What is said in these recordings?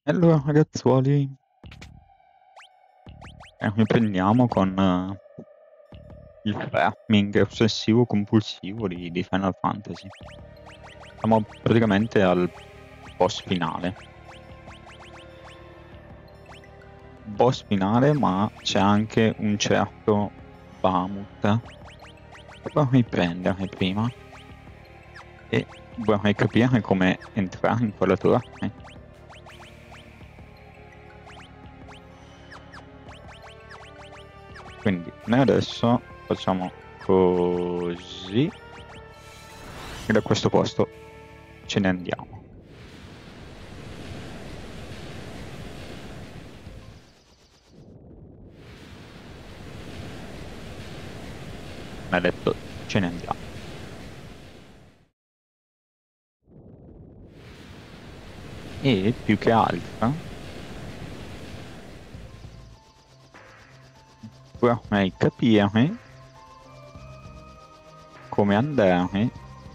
Allora ragazzuoli, riprendiamo con il farming ossessivo compulsivo di Final Fantasy. Siamo praticamente al boss finale. Boss finale, ma c'è anche un certo Bahamut che vorrei prendere prima e vorrei capire come entrare in quella torre. Quindi noi adesso facciamo così e da questo posto ce ne andiamo. Mi ha detto ce ne andiamo. E più che altro vorrei capire come andare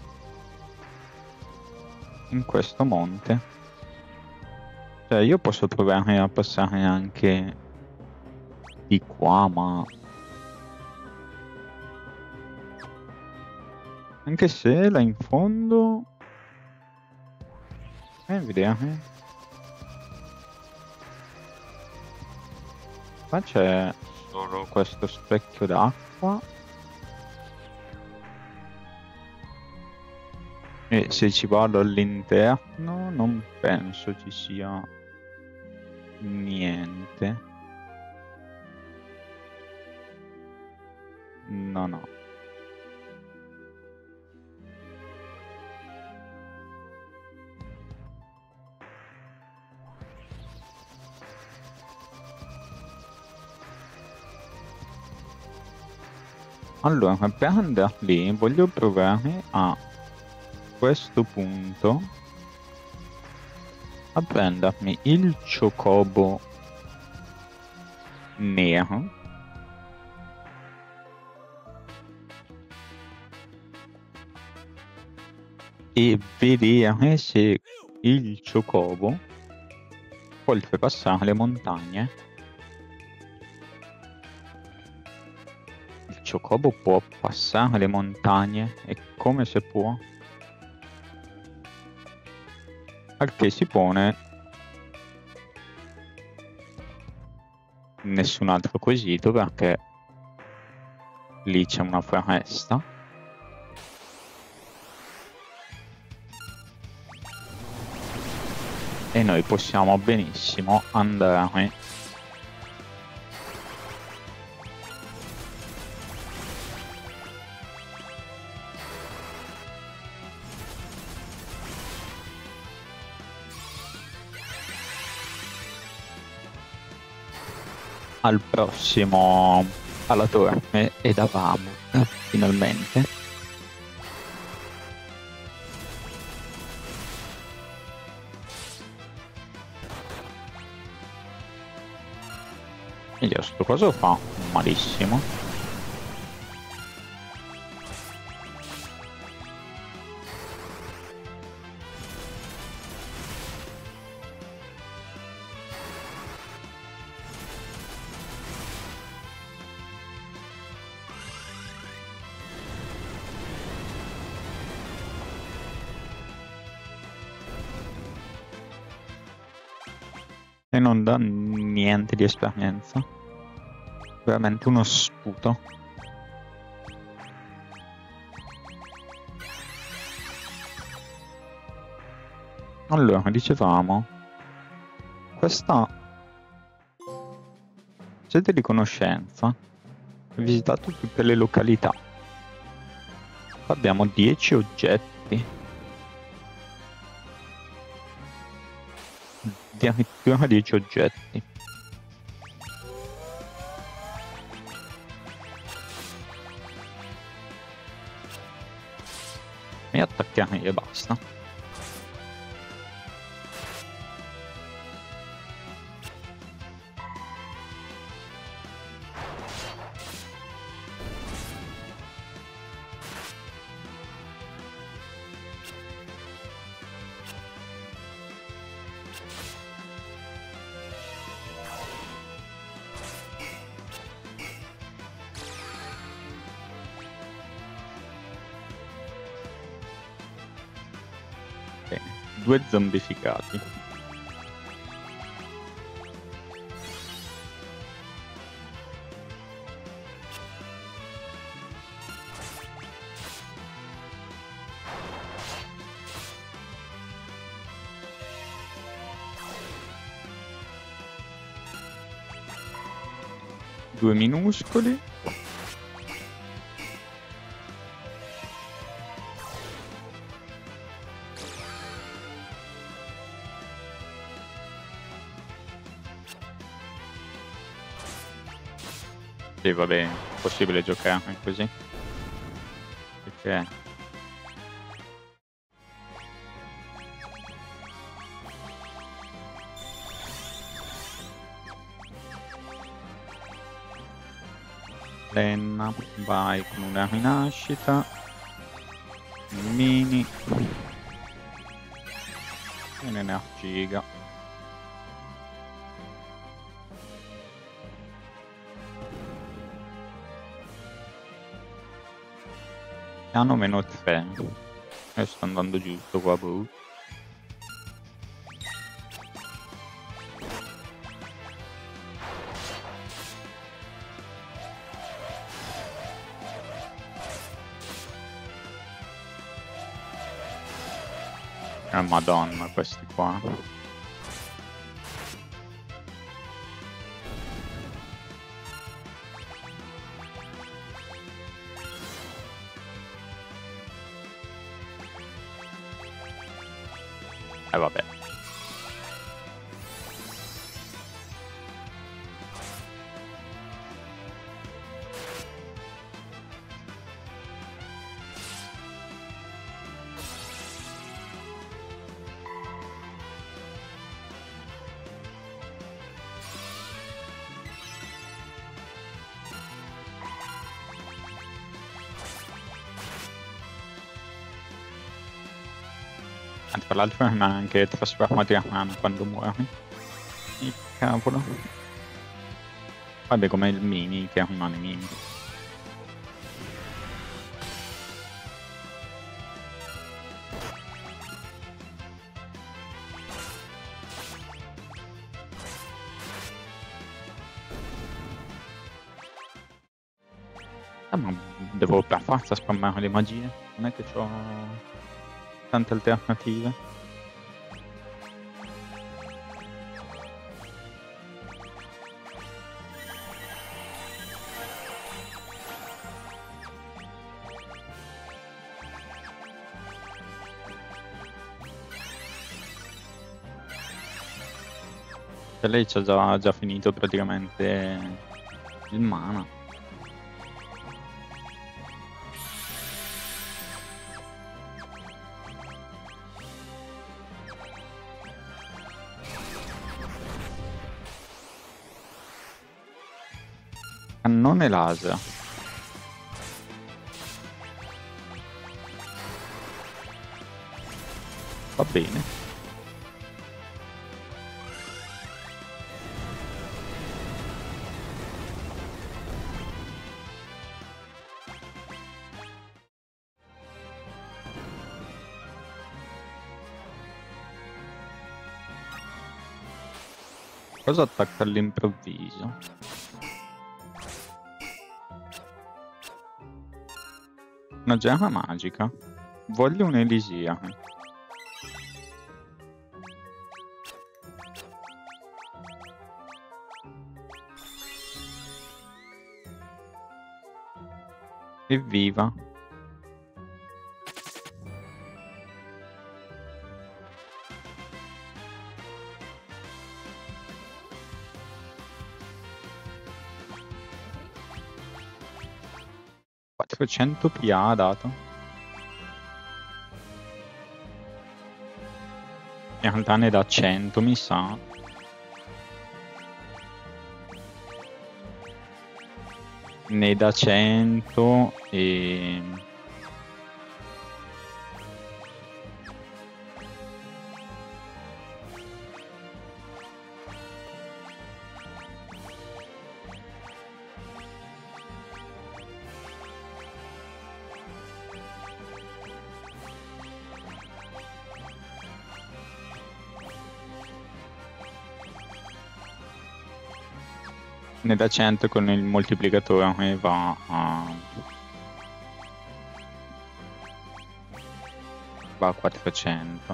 in questo monte. Cioè io posso provare a passare anche di qua, ma anche se là in fondo vedere. Qua c'è solo questo specchio d'acqua. E se ci vado all'interno non penso ci sia niente. No. Allora, per andare lì voglio provare a questo punto a prendermi il Chocobo nero e vedere se il Chocobo può oltrepassare le montagne. Il Chocobo può passare le montagne e come se può? Al che si pone nessun altro quesito perché lì c'è una foresta e noi possiamo benissimo andare al prossimo, alla torre ed avamo finalmente e io sto cosa fa malissimo. E non dà niente di esperienza, veramente uno sputo. Allora, dicevamo, questa sede di conoscenza ha visitato tutte le località. Abbiamo 10 oggetti, addirittura 10 oggetti. E attacchiamo e basta. 2 zombificati. Due minuscoli. Sì, va bene, è possibile giocare così. Perché Lenna vai con una rinascita, un mini e un'energiga. Hanno -3. Io sto andando giusto qua, boh. Madonna, questi qua. Vabbè. Tra l'altro non ha anche trasformati a mano quando muori. Che cavolo. Vabbè, come il mini che rimane mini. Ma devo per forza spammare le magie. Non è che ho tante alternative. E lei ci ha già finito praticamente il mana. Cannone laser. Va bene. Cosa attacca all'improvviso? Una gemma magica. Voglio un'elisia. Evviva. $400 ha dato. In realtà ne dà 100, mi sa. Ne dà 100 e... ne dà 100 con il moltiplicatore e va a 400.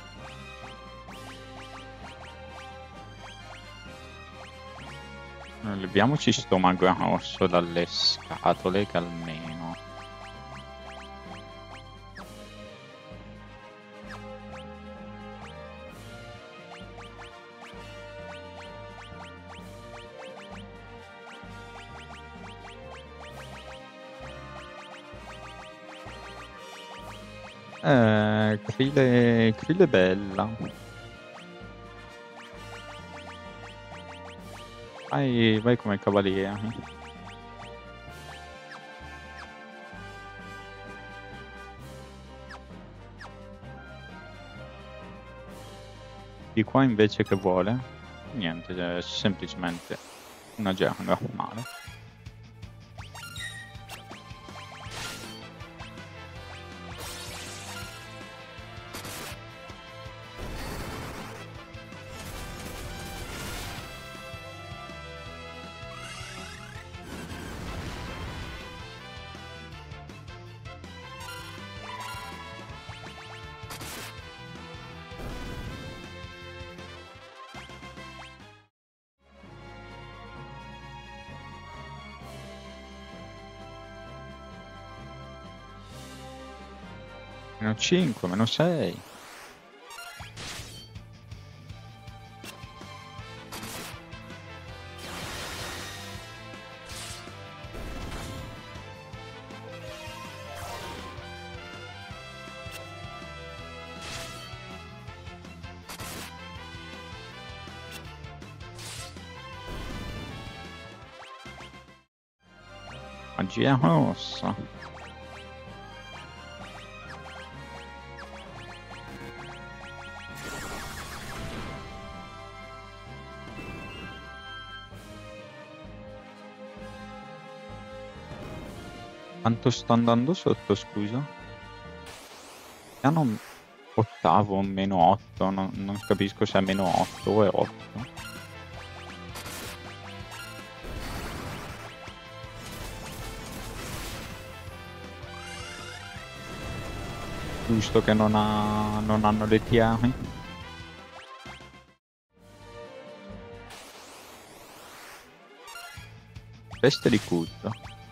Leviamoci sto mago rosso dalle scatole che almeno Krille bella. Vai come cavaliere. Di qua invece che vuole? Niente, è semplicemente una gera normale. Meno 5, meno 6. Magia rossa. Quanto sto andando sotto, scusa? Piano ottavo, meno 8, non capisco se è meno 8 o è 8. Giusto che non hanno le tiare. Peste di Cutto.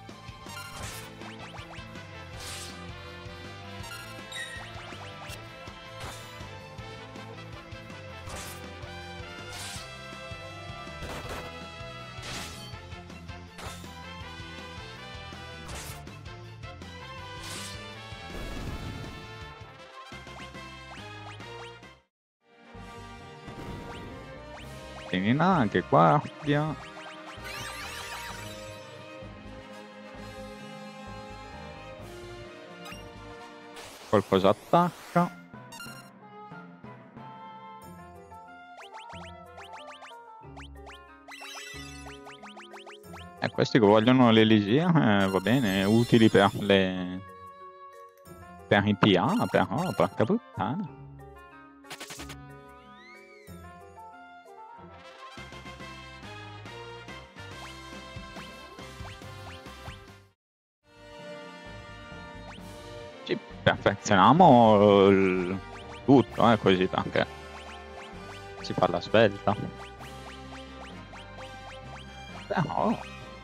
Finina anche guardia. Qualcosa attacca. Questi che vogliono l'Elisia, va bene, utili per i PA, però, porca puttana. Ci perfezioniamo tutto, così perché si fa la svelta. Però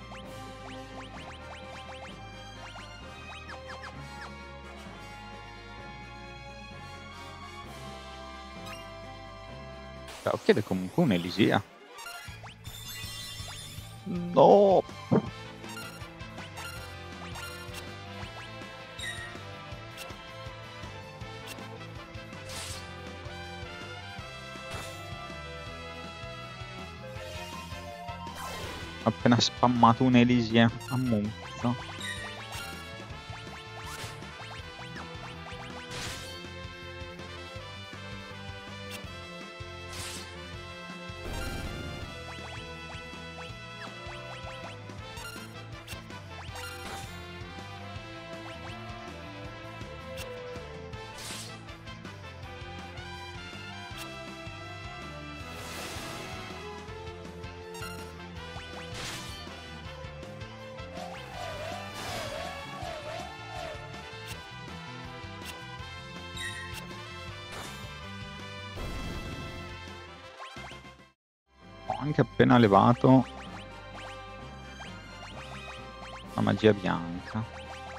chiede comunque un'Elisia. No! Ho appena spammato un'Elisia a muzzo. anche appena levato la magia bianca.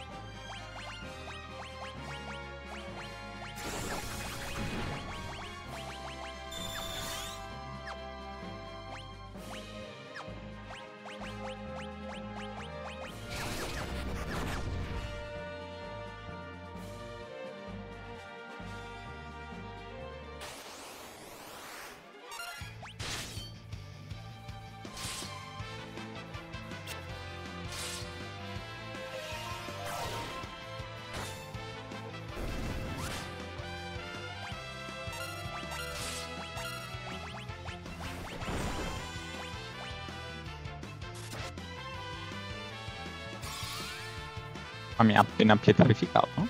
Ma mi ha appena pietrificato.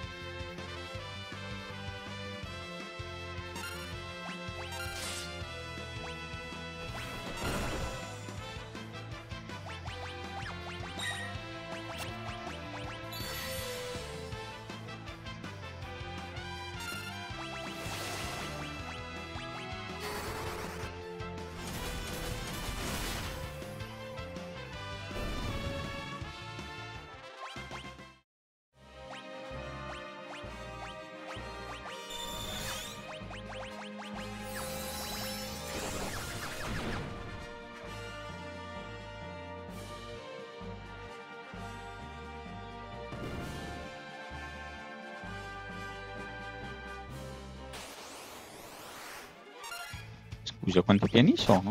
Scusa, quanti piani sono?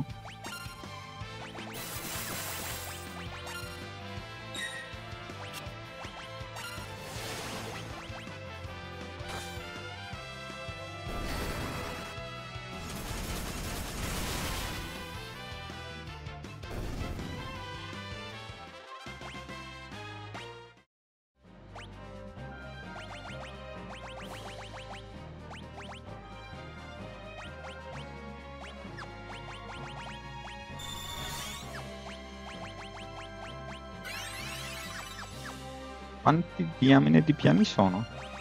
Quanti diamine di piani sono?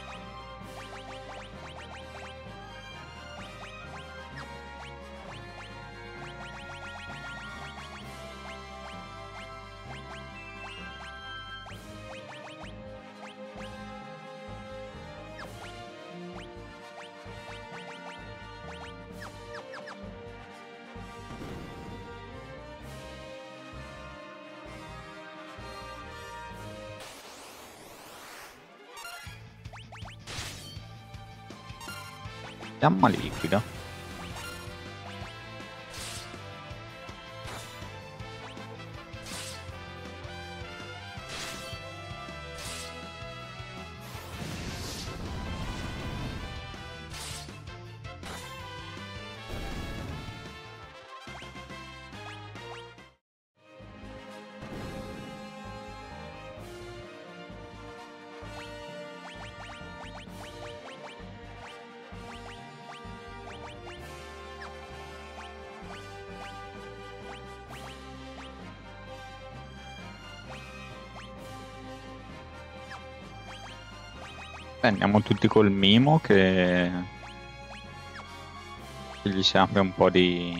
Fiamma liquida. Andiamo tutti col mimo che gli serve un po' di...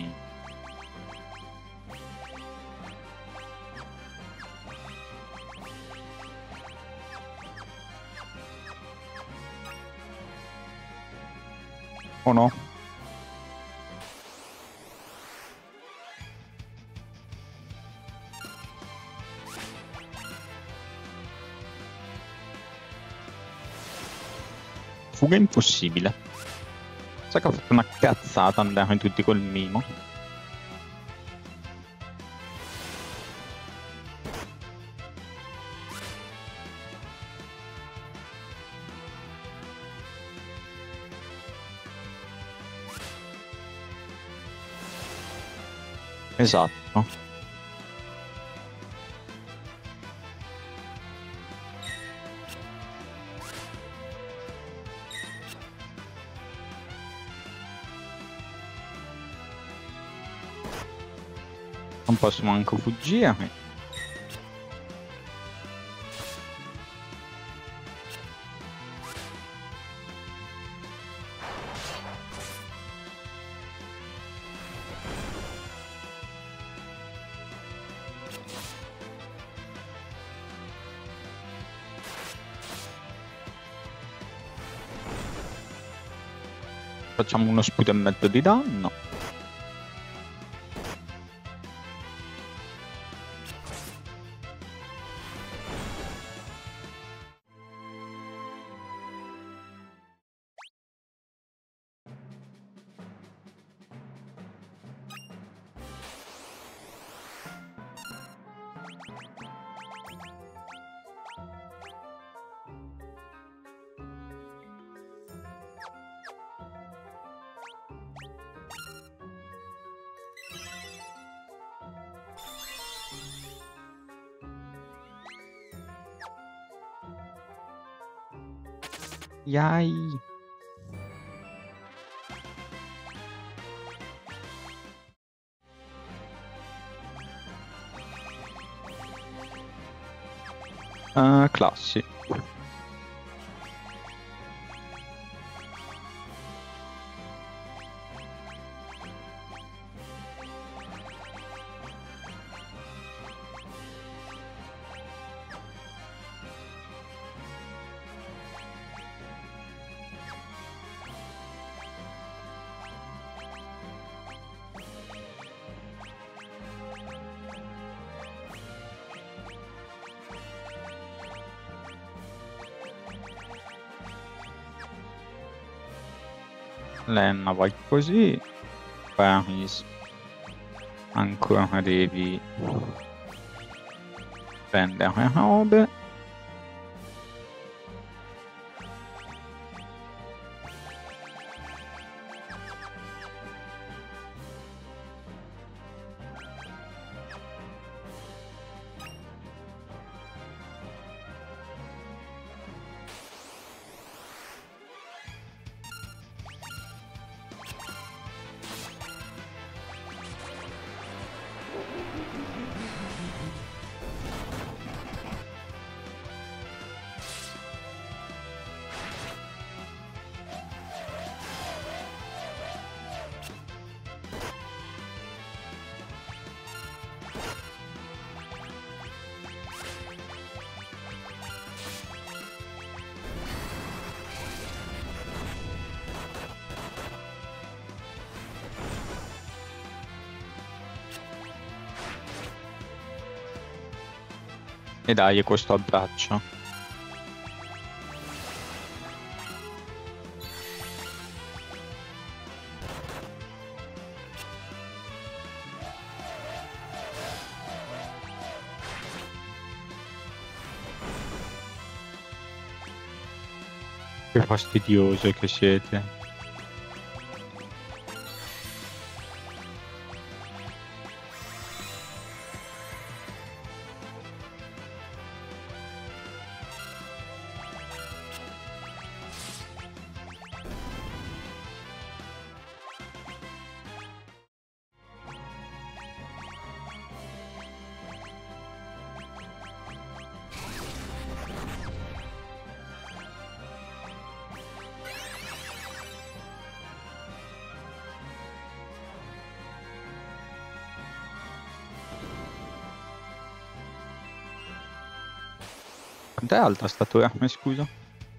O no? Fuga impossibile. Sa che ho fatto una cazzata andare tutti col mimo. Esatto. Non posso manco fuggire. Facciamo uno scudo e mezzo di danno. Yay! Classi. Lenna, vai così. Paris. Ancora devi prendere robe. E dai questo abbraccio. Che fastidiose che siete. Quant'è alta sta torre, scusa?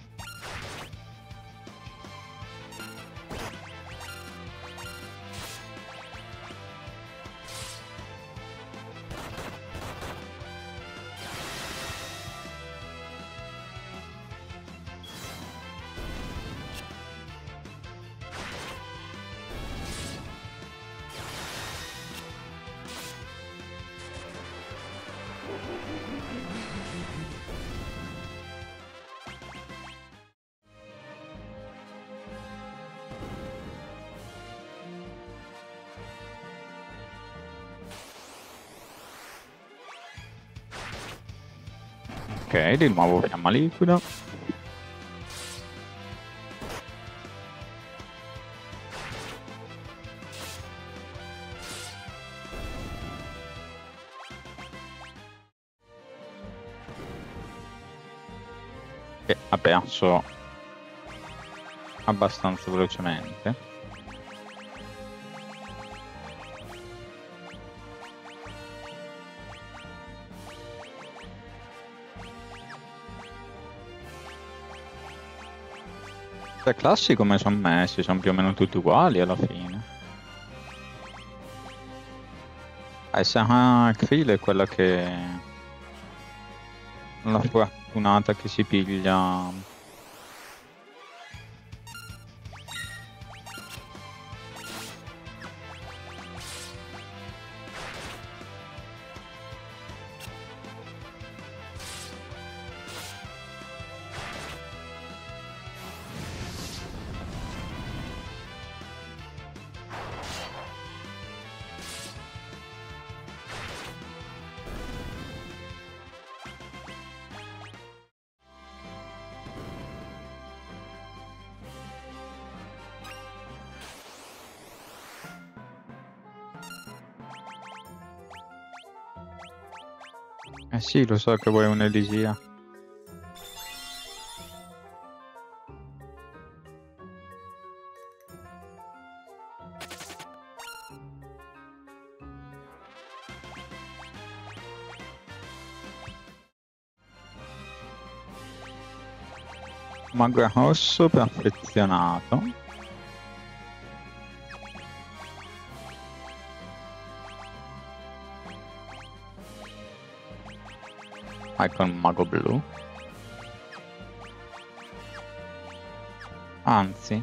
Ok, di nuovo fiamma liquida. E ha perso abbastanza velocemente. Le classi come sono messi? Sono più o meno tutti uguali alla fine. Krill è quella che... la fortunata che si piglia... Eh sì, lo so che vuoi un'elisia. Mago rosso perfezionato. Icon mago blu. Anzi.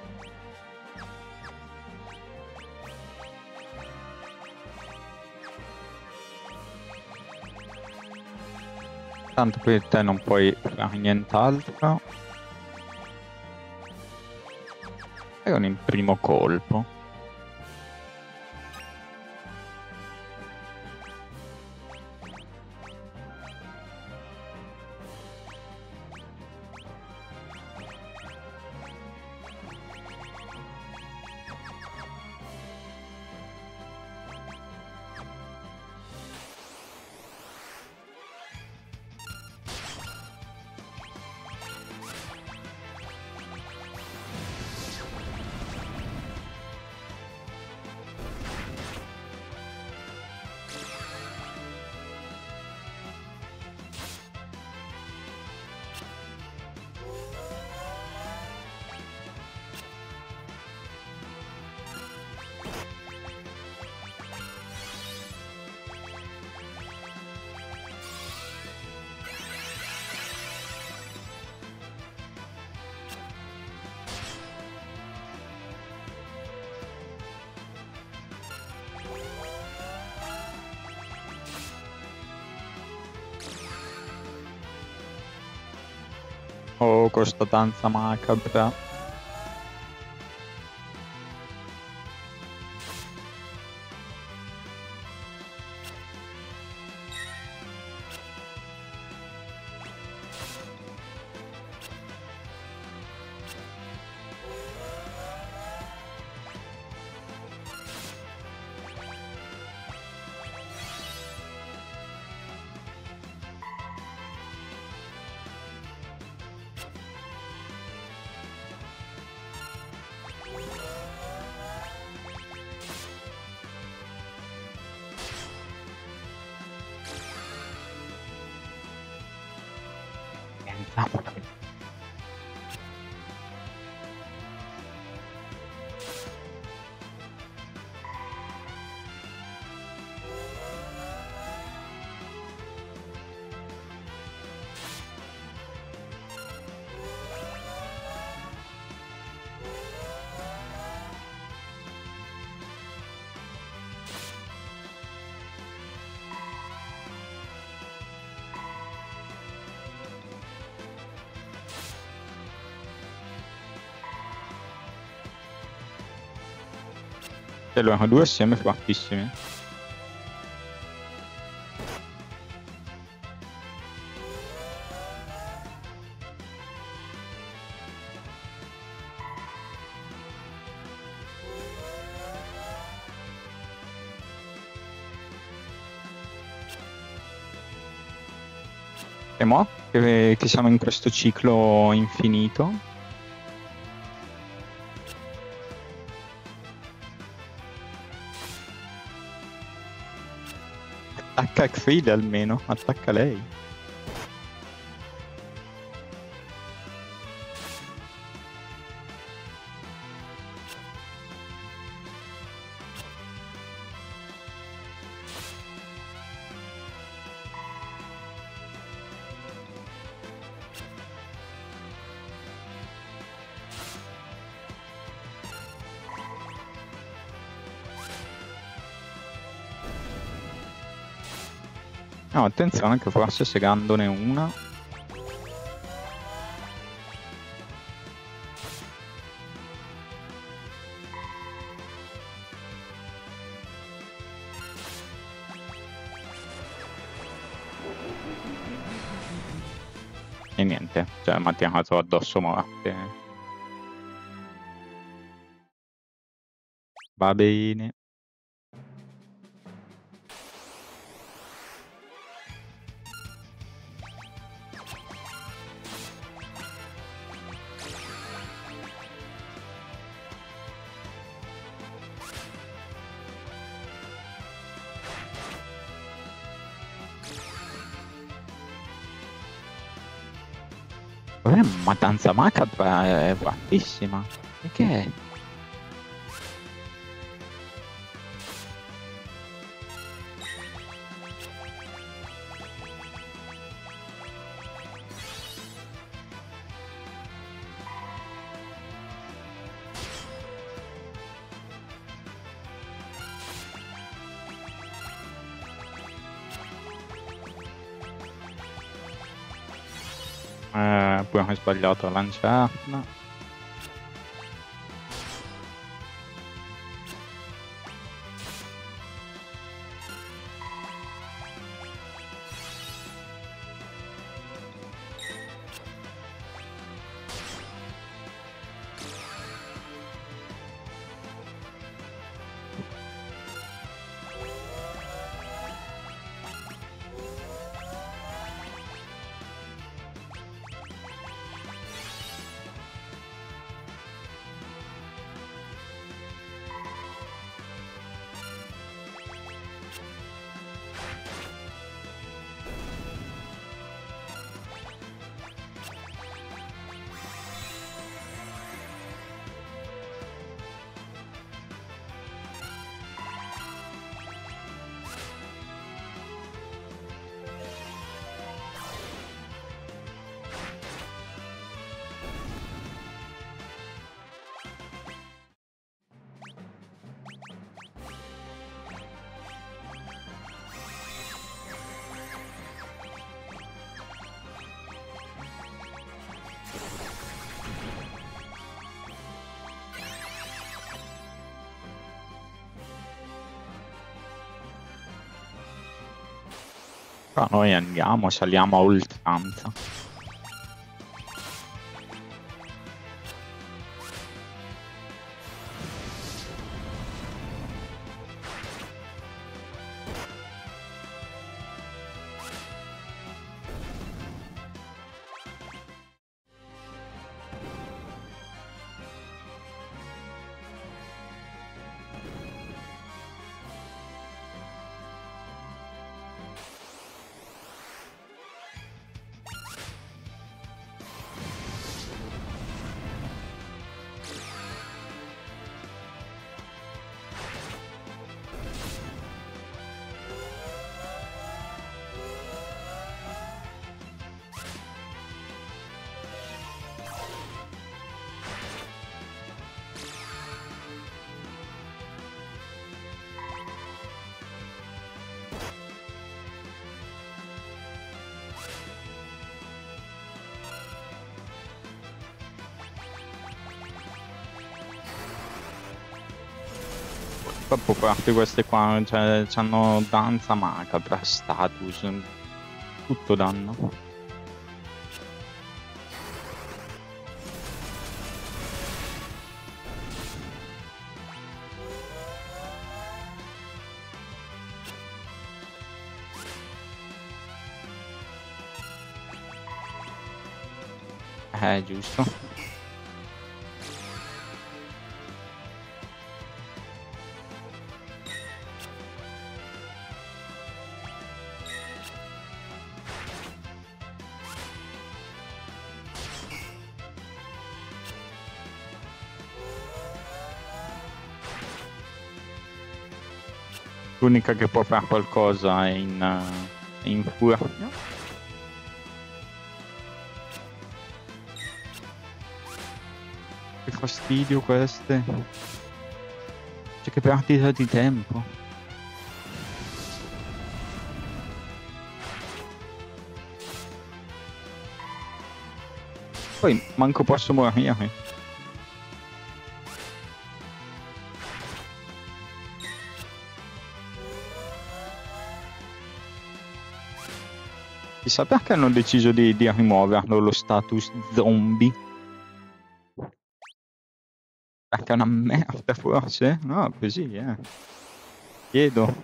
Tanto per te non puoi fare nient'altro. E un primo colpo. Oh, questa danza macabra. E loro due assieme fortissimi. E mo? Che siamo in questo ciclo infinito. Attacca Krill almeno, attacca lei. No, attenzione che forse segandone una. E niente, cioè mi ha tirato addosso morte. Va bene. Ma danza macabra è fortissima. E che è? Poi ho sbagliato a lanciarla. Però noi andiamo, saliamo a oltranza. Troppo forti queste qua, cioè c'hanno danza macabra, status, tutto danno. Giusto. L'unica che può fare qualcosa è in furia. Che fastidio queste. Cioè che perdita di tempo. Poi manco posso morire. Chissà perché hanno deciso di rimuoverlo lo status zombie. Perché è una merda forse? No, così, Chiedo.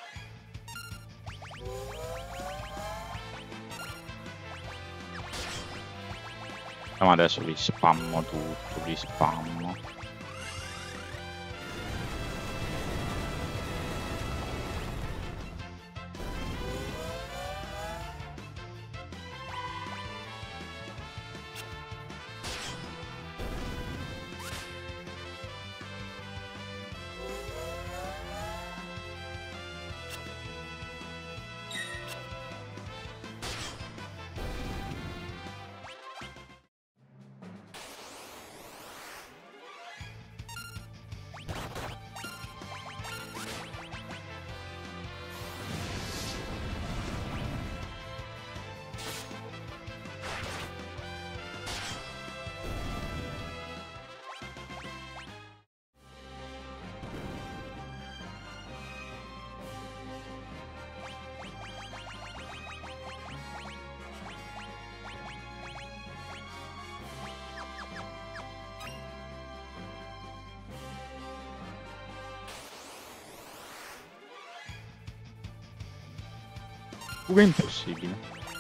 No, ma adesso li spammo tutto, li spammo. Pure impossibile.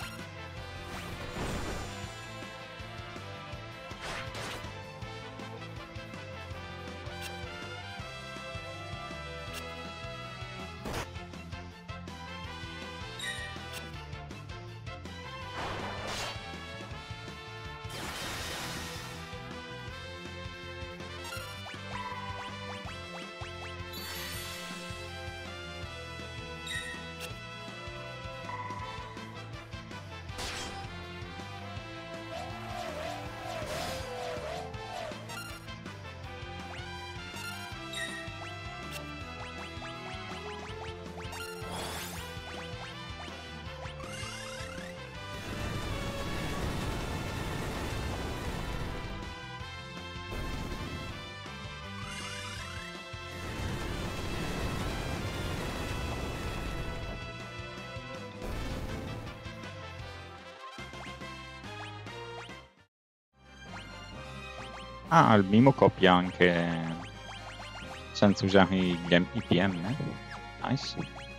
Ah, il Mimo copia anche senza usare i PM. Nice.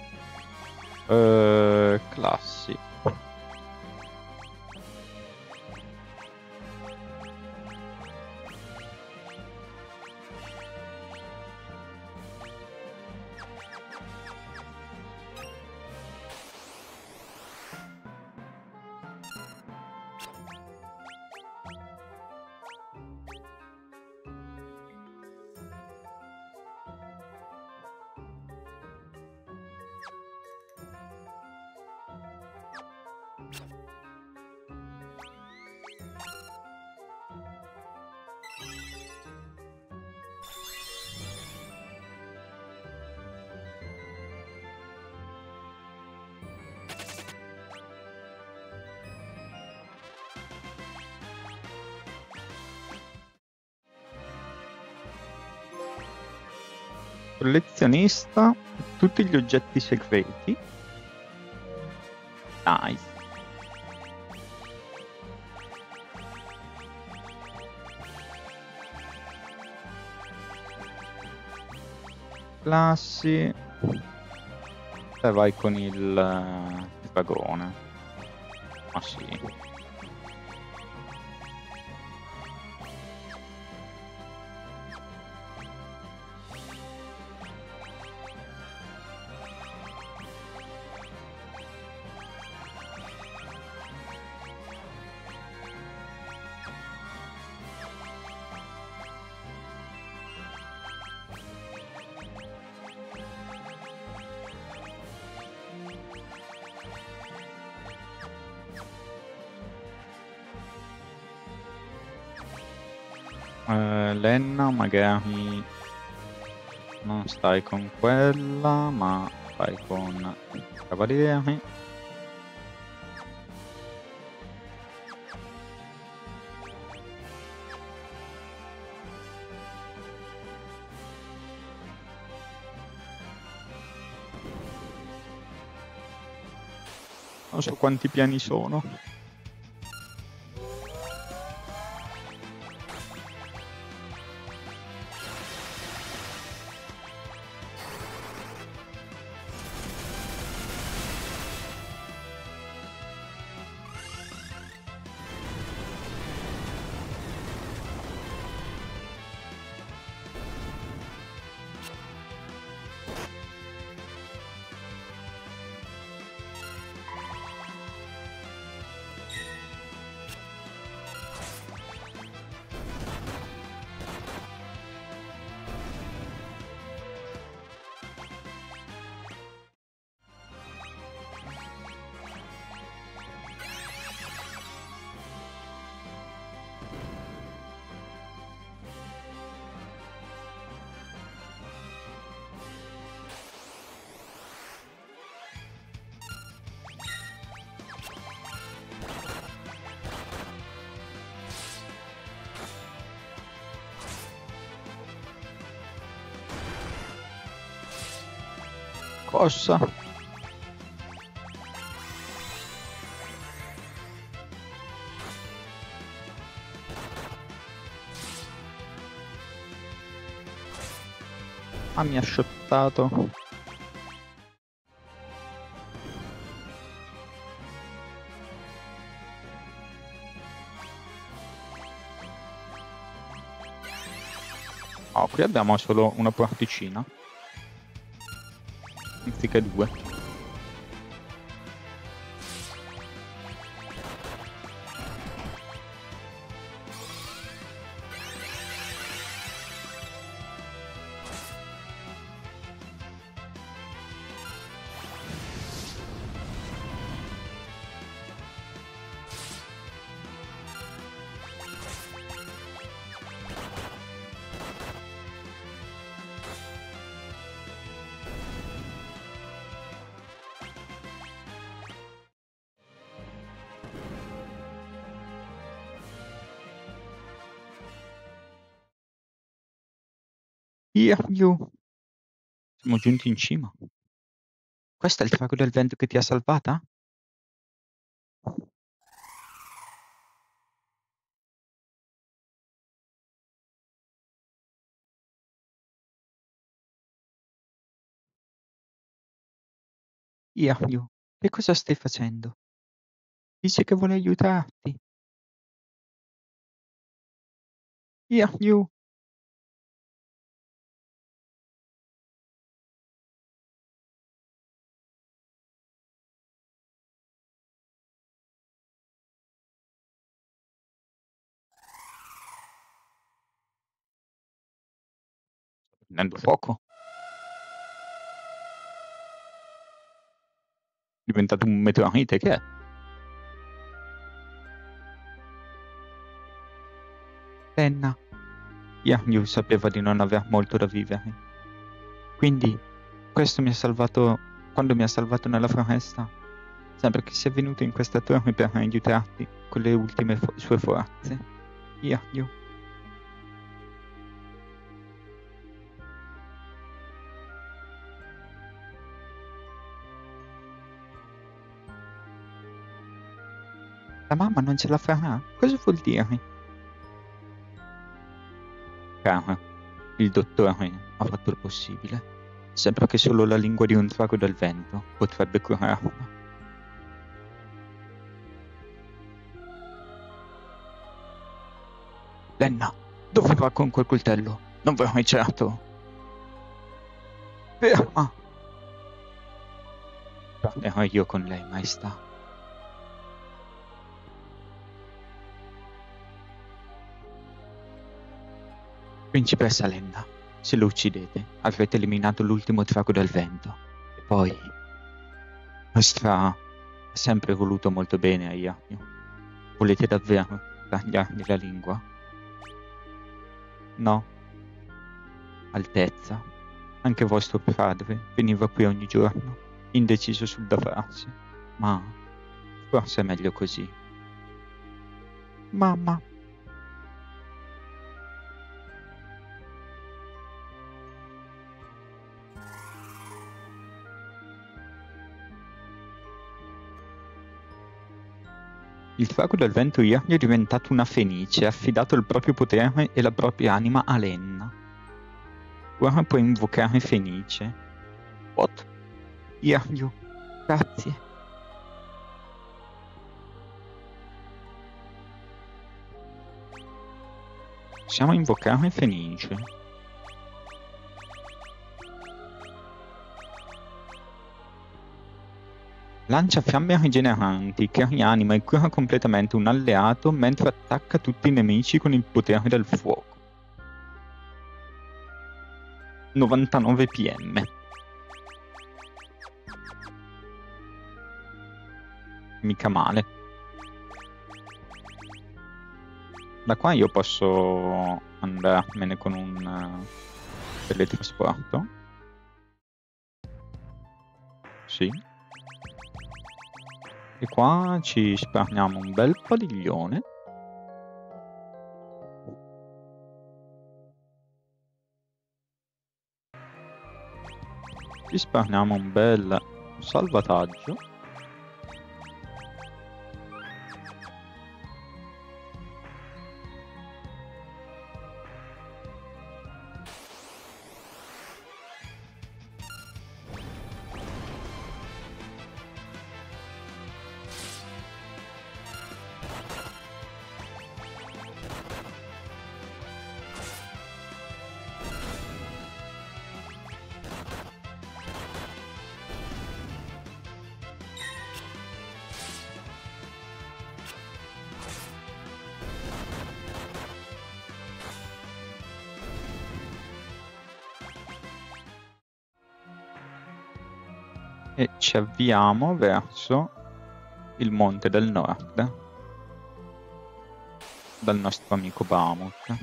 Classi. Collezionista, tutti gli oggetti segreti. Nice. Classi. E vai con il dragone. Ma sì. Lenna magari non stai con quella, ma stai con i cavalieri. Non so quanti piani sono. Cosa? Ah, mi ha shottato. Oh, qui abbiamo solo una porticina. Anziché due. Io. Siamo giunti in cima. Questo è il drago del vento che ti ha salvata? Io. Che cosa stai facendo? Dice che vuole aiutarti. Io. Sto prendendo fuoco. È diventato un meteorite, che è? Lenna. Io sapeva di non aver molto da vivere. Quindi, questo mi ha salvato quando mi ha salvato nella foresta. Sembra che sia venuto in questa torre per aiutarti con le ultime sue forze. Io. La mamma non ce la farà? Cosa vuol dire? Cara, il dottore ha fatto il possibile. Sembra che solo la lingua di un drago del vento potrebbe curarla. Lenna, dove va con quel coltello? Non verrai certo. Ferma! Parlerò io con lei, maestà. Principessa Lenna, se lo uccidete, avrete eliminato l'ultimo drago del vento. E poi, Nostra ha sempre voluto molto bene a Iarnio. Volete davvero tagliargli la lingua? No, Altezza. Anche vostro padre veniva qui ogni giorno, indeciso sul da farsi. Ma forse è meglio così. Mamma. Il drago del vento Irgno è diventato una fenice, ha affidato il proprio potere e la propria anima a Lenna. Ora puoi invocare Fenice. What? Irgno, grazie. Possiamo invocare Fenice. Lancia fiamme rigeneranti che rianima e cura completamente un alleato mentre attacca tutti i nemici con il potere del fuoco. 99 PM. Mica male. Da qua io posso andarmene con un teletrasporto. Sì. E qua ci spawniamo un bel padiglione. Ci spawniamo un bel salvataggio. E ci avviamo verso il monte del nord dal nostro amico Bahamut.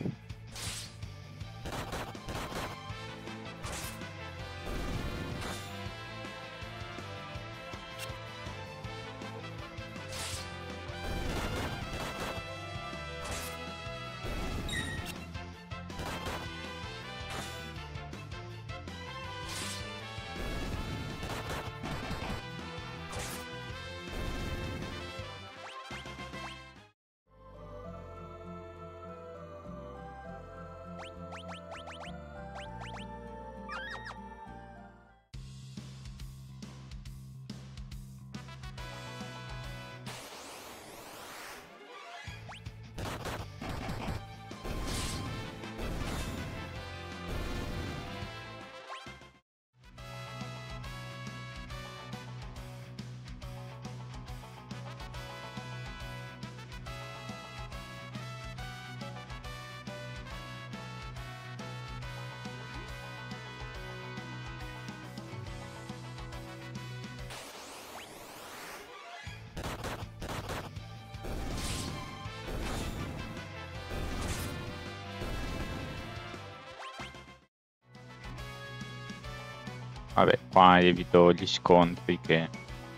Vabbè, qua evito gli scontri che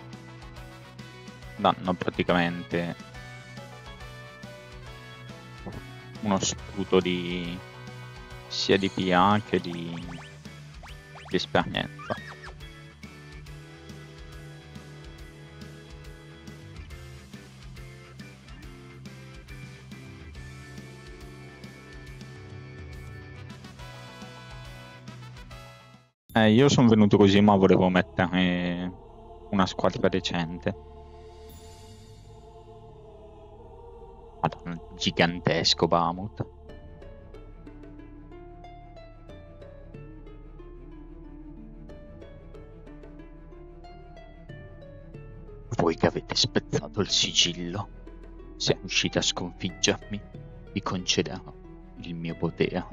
danno praticamente uno sputo di sia di PA che di esperienza. Io sono venuto così, ma volevo mettere una squadra decente. Madonna, gigantesco Bahamut. Voi che avete spezzato il sigillo, se riuscite a sconfiggermi, vi concederò il mio potere.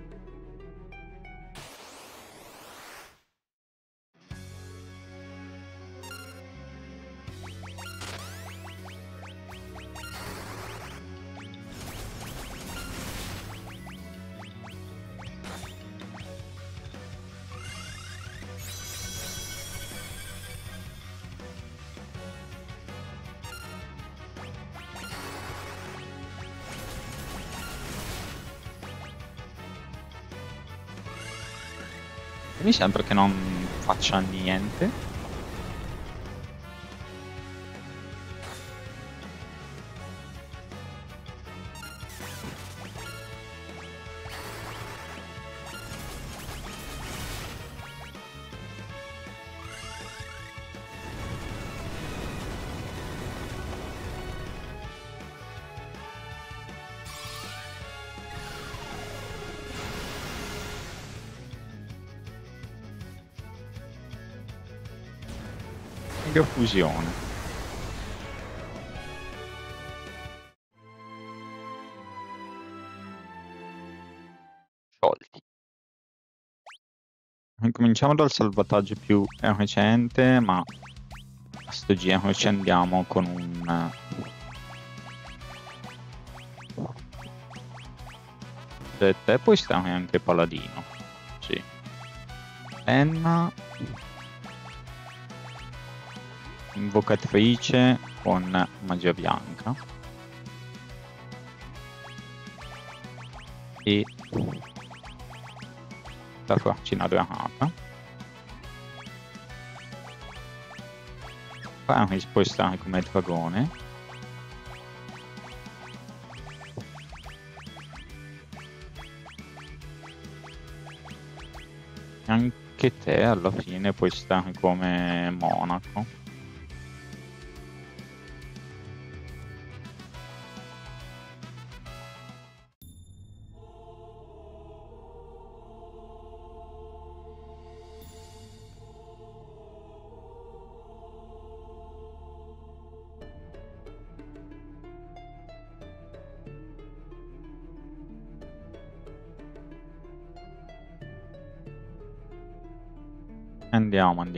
Mi sembra che non faccia niente. Mega fusione. Sciolti. Cominciamo dal salvataggio più recente, ma a sto giro ci andiamo con un... te puoi stare anche paladino. Sì. Enna. Invocatrice con magia bianca. E da farci una granata. Puoi spostare come dragone. Anche te alla fine puoi stare come monaco. Andiamo.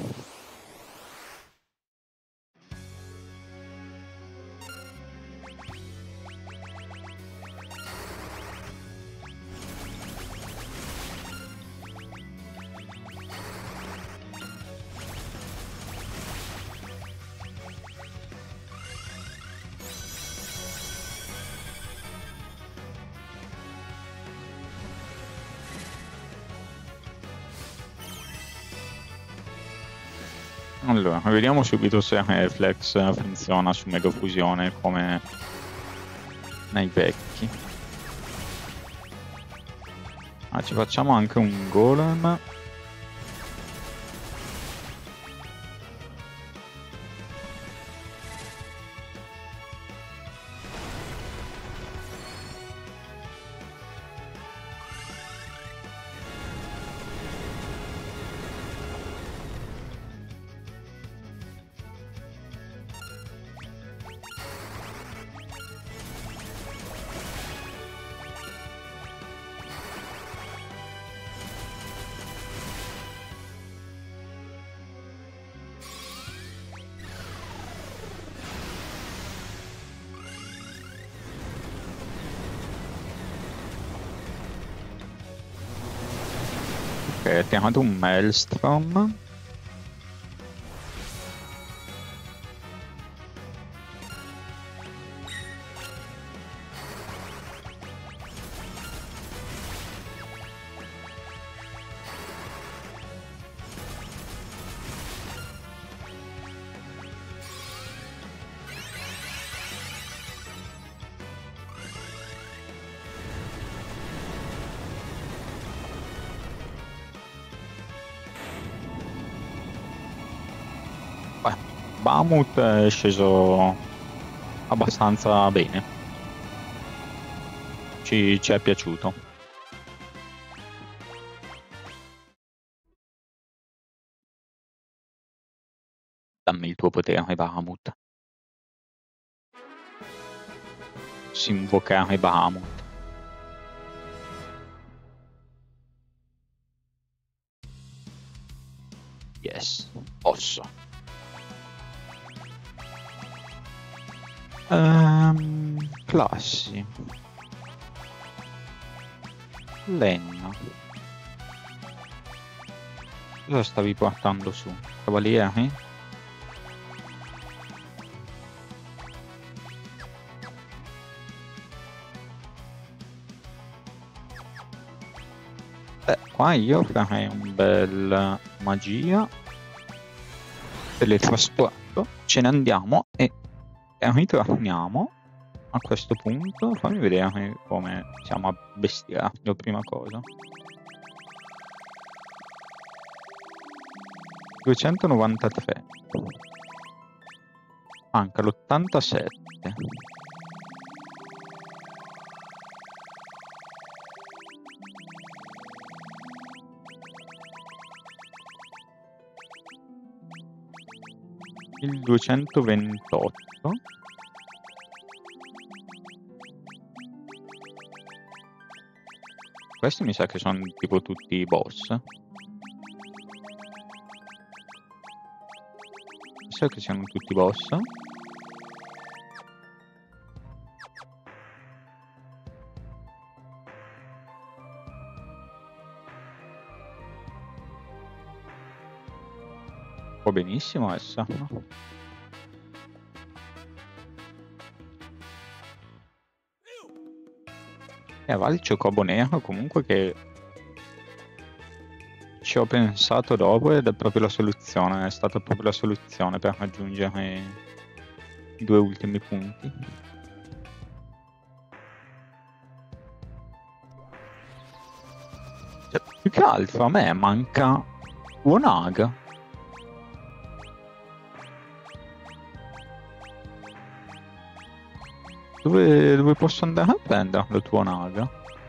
Allora, vediamo subito se Reflex funziona su Mega Fusione come nei vecchi. Ci facciamo anche un golem. Ok, ha chiamato un Maelstrom. Beh, Bahamut è sceso abbastanza bene. Ci è piaciuto. Dammi il tuo potere, Bahamut. Si invocare Bahamut. Yes, posso. Classi. Lenna. Cosa stavi portando su? Cavalieri? Qua io farei un bel magia. Teletrasporto. Ce ne andiamo e ritorniamo. A questo punto fammi vedere come siamo abbestiati, prima cosa. 293. Manca l'87. il 228. Questi mi sa che sono tipo tutti i boss. Mi sa che siano tutti boss. Va benissimo essa. Va il Chocobo nero comunque, che ci ho pensato dopo ed è proprio la soluzione, è stata proprio la soluzione per raggiungere i 2 ultimi punti. Cioè, più che altro a me manca Wonaga. Dove posso andare a prendere la tua naga?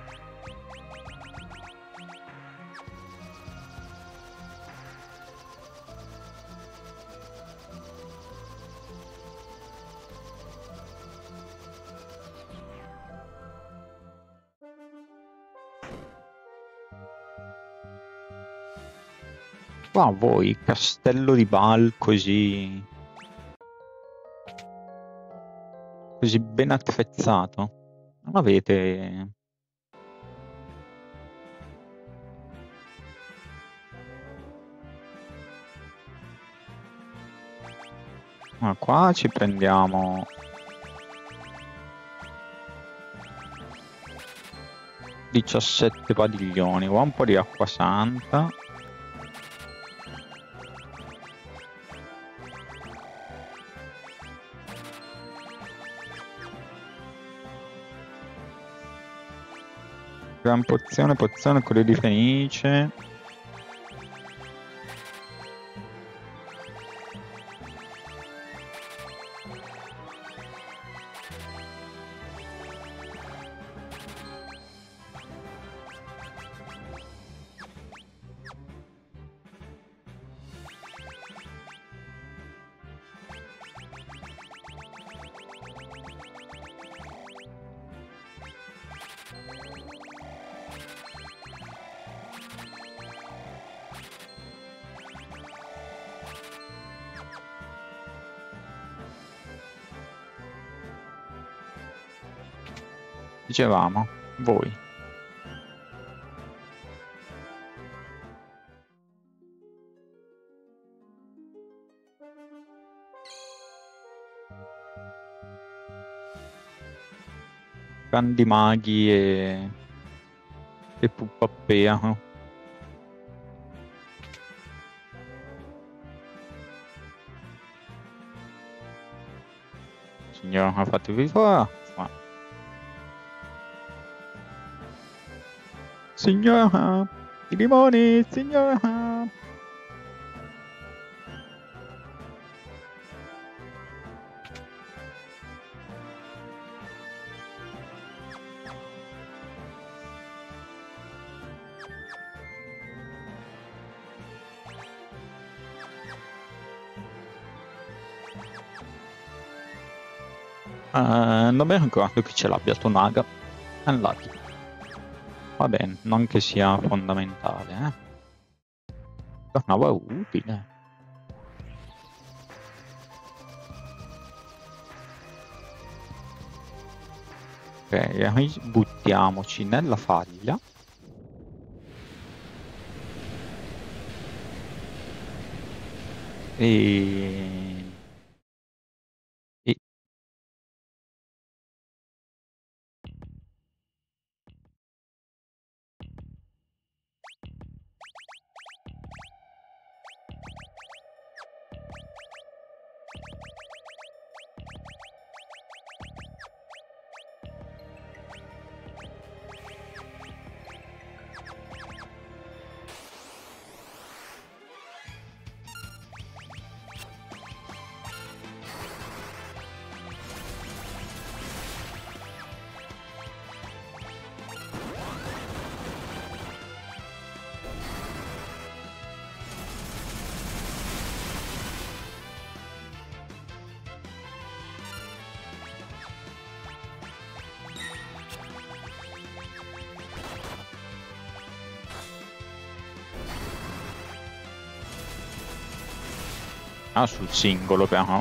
Qua voi, Castello di Bal, così ben attrezzato. Non avete... Ma qua ci prendiamo 17 padiglioni, qua un po' di acqua santa. Gran pozione, colore di fenice. Dicevamo, voi. Grandi maghi e Puppapea. Signora, fatevi qua. Signora, i limoni, signora. Non mi ricordo chi ce l'abbia Tonaga. Andati. Va bene, non che sia fondamentale, Tornava utile. Ok, buttiamoci nella faglia. E... Ah, sul singolo però.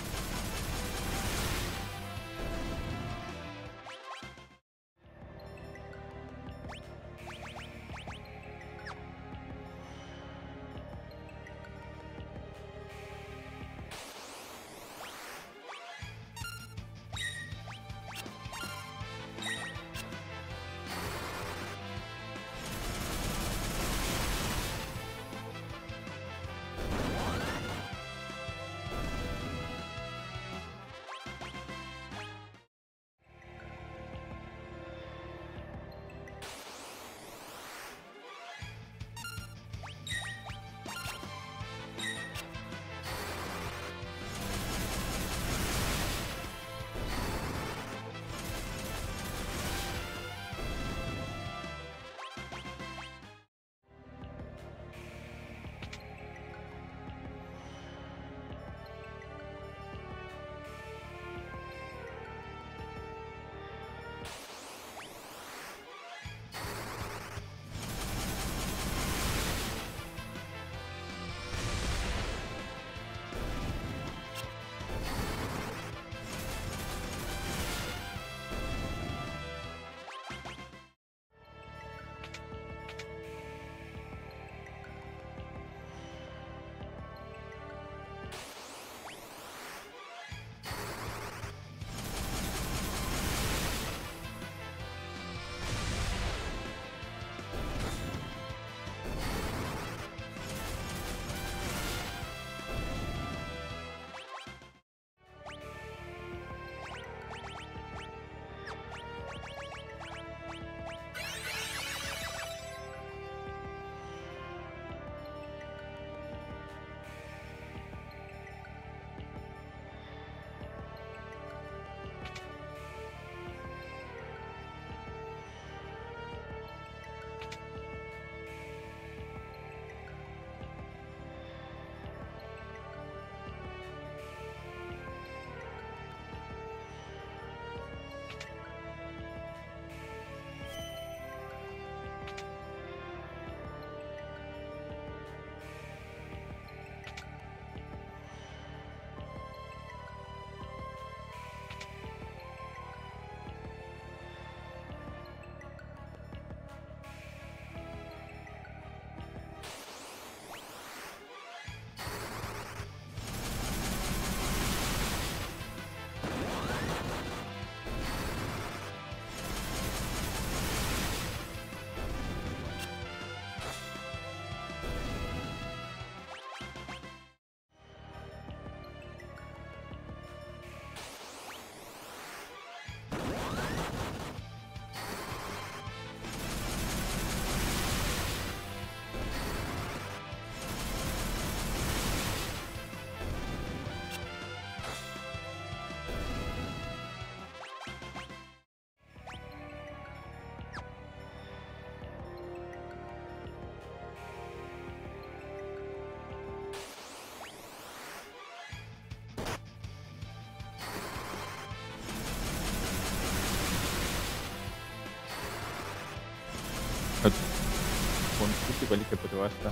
Con tutti quelli che poteva essere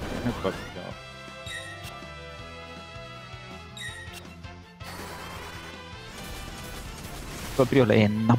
proprio lenna.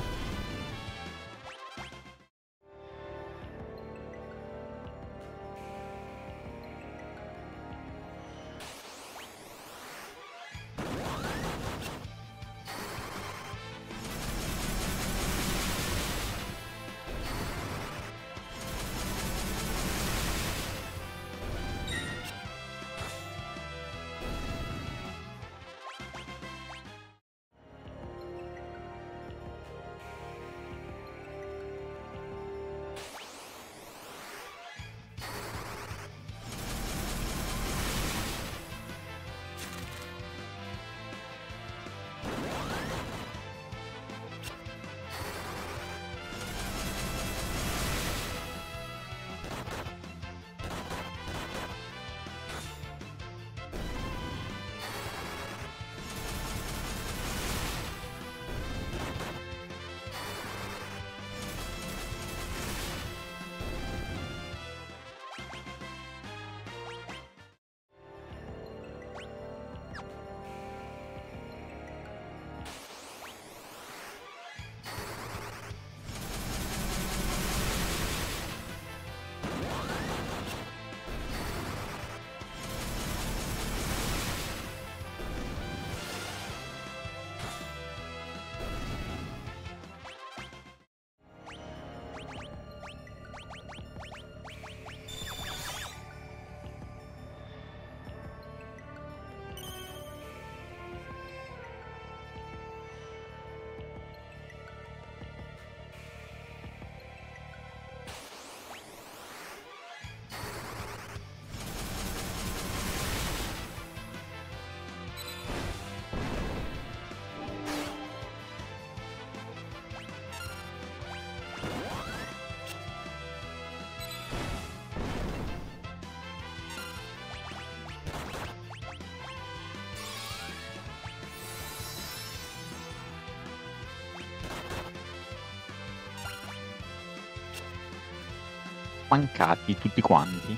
mancati tutti quanti.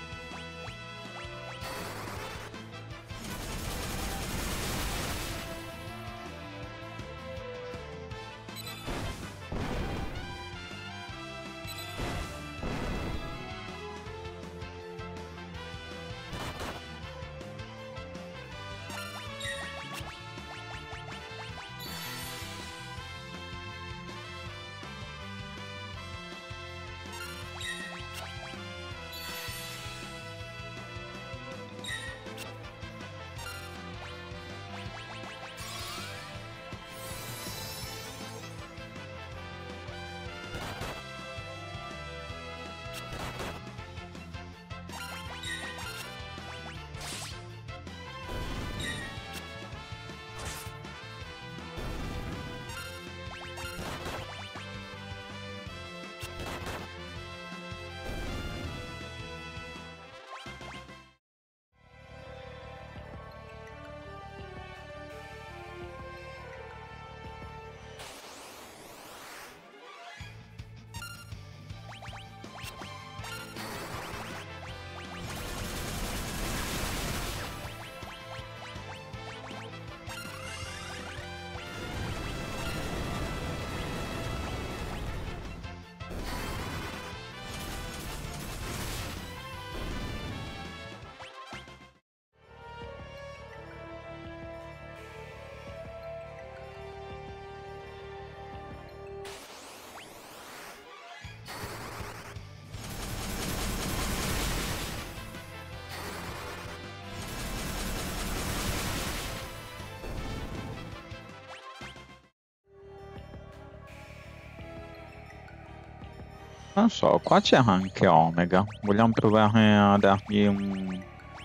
Non so, qua c'è anche Omega. Vogliamo provare a dargli un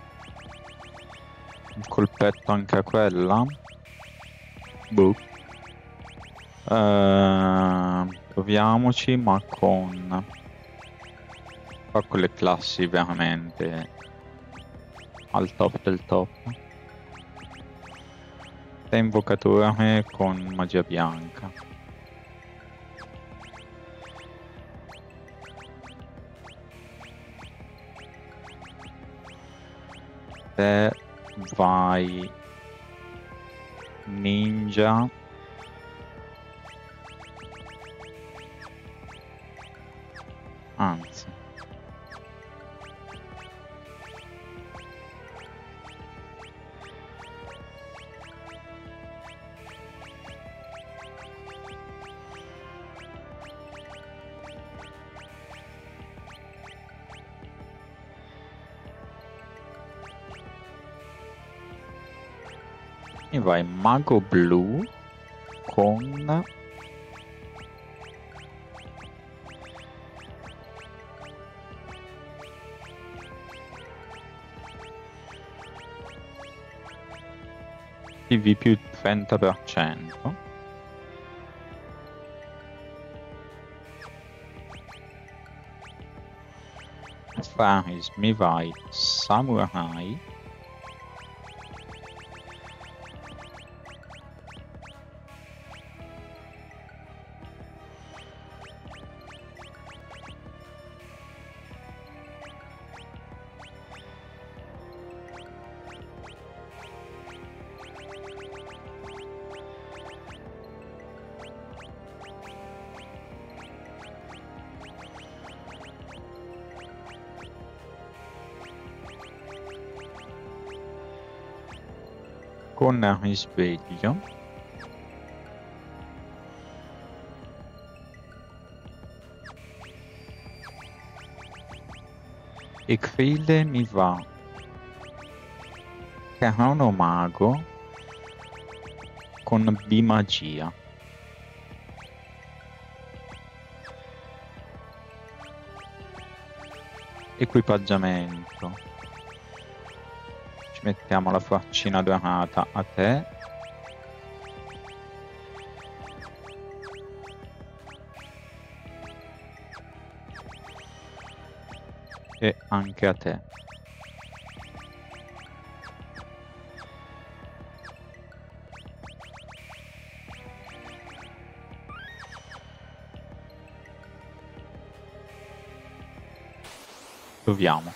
colpetto anche a quella? Boh. Proviamoci, ma con le classi veramente al top del top. È invocatore con magia bianca. Te vai ninja. Anzi. E vai mago blu con PV più 30%. Faris mi vai samurai. Con risveglio. E Krille mi va Crono mago con bimagia. Equipaggiamento. Ci mettiamo la faccina dorata a te. E anche a te. Proviamo.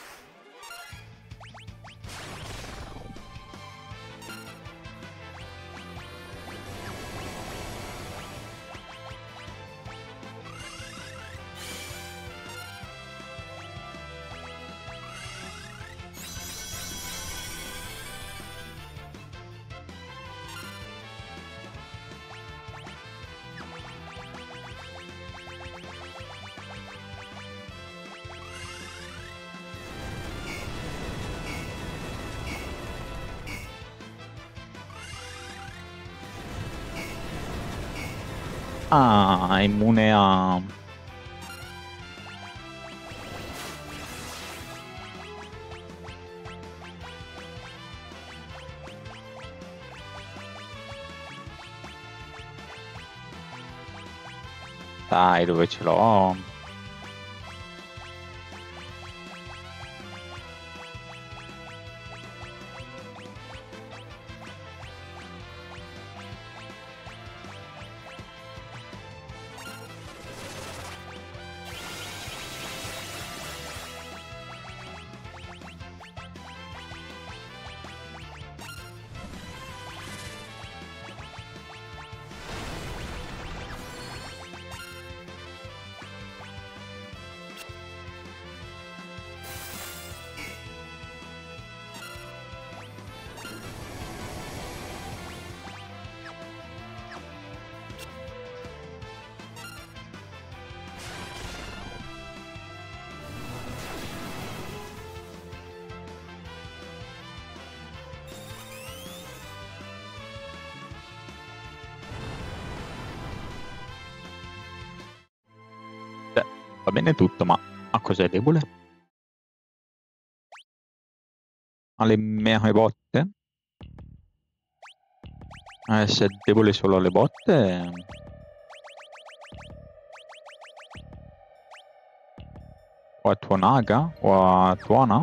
Ah, è immune a... Dai, dove ce l'ho? Beh, va bene tutto, ma a cos'è debole? Alle mie botte? Se è debole solo alle botte... O a Tuonaga? O a Tuona?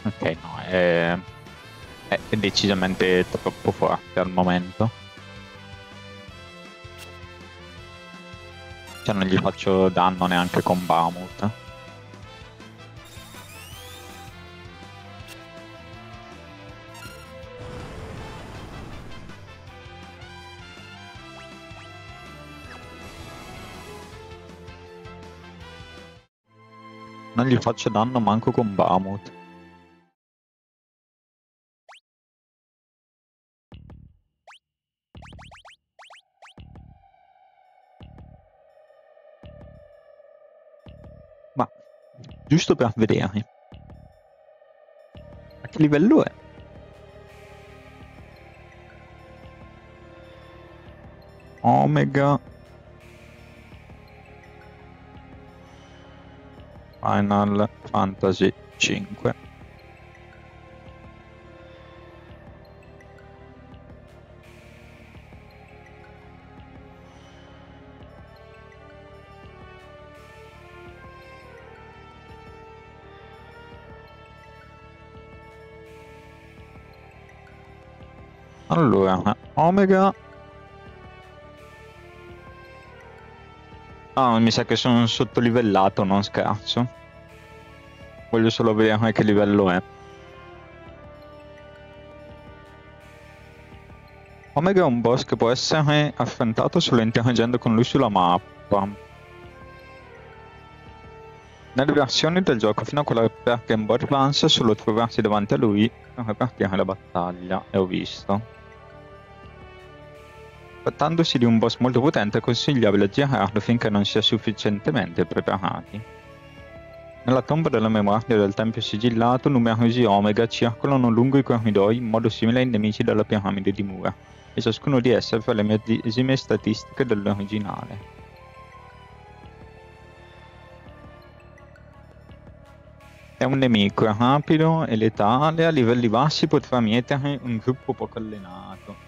Ok, no, è decisamente troppo forte al momento. Cioè non gli faccio danno neanche con Bahamut. Non gli faccio danno manco con Bahamut. Ma giusto per vedere. A che livello è? Omega Final Fantasy 5. Allora, Omega. Ah, mi sa che sono sottolivellato, non scherzo. Voglio solo vedere che livello è. Omega è un boss che può essere affrontato solo interagendo con lui sulla mappa. Nelle versioni del gioco fino a quella per Game Boy Advance solo trovarsi davanti a lui per partire la battaglia, e ho visto. Trattandosi di un boss molto potente è consigliabile girarlo finché non si è sufficientemente preparati. Nella tomba della memoria del tempio sigillato numerosi Omega circolano lungo i corridoi in modo simile ai nemici della piramide di Mura, e ciascuno di essi fa le medesime statistiche dell'originale. È un nemico rapido e letale, a livelli bassi potrà mietere un gruppo poco allenato.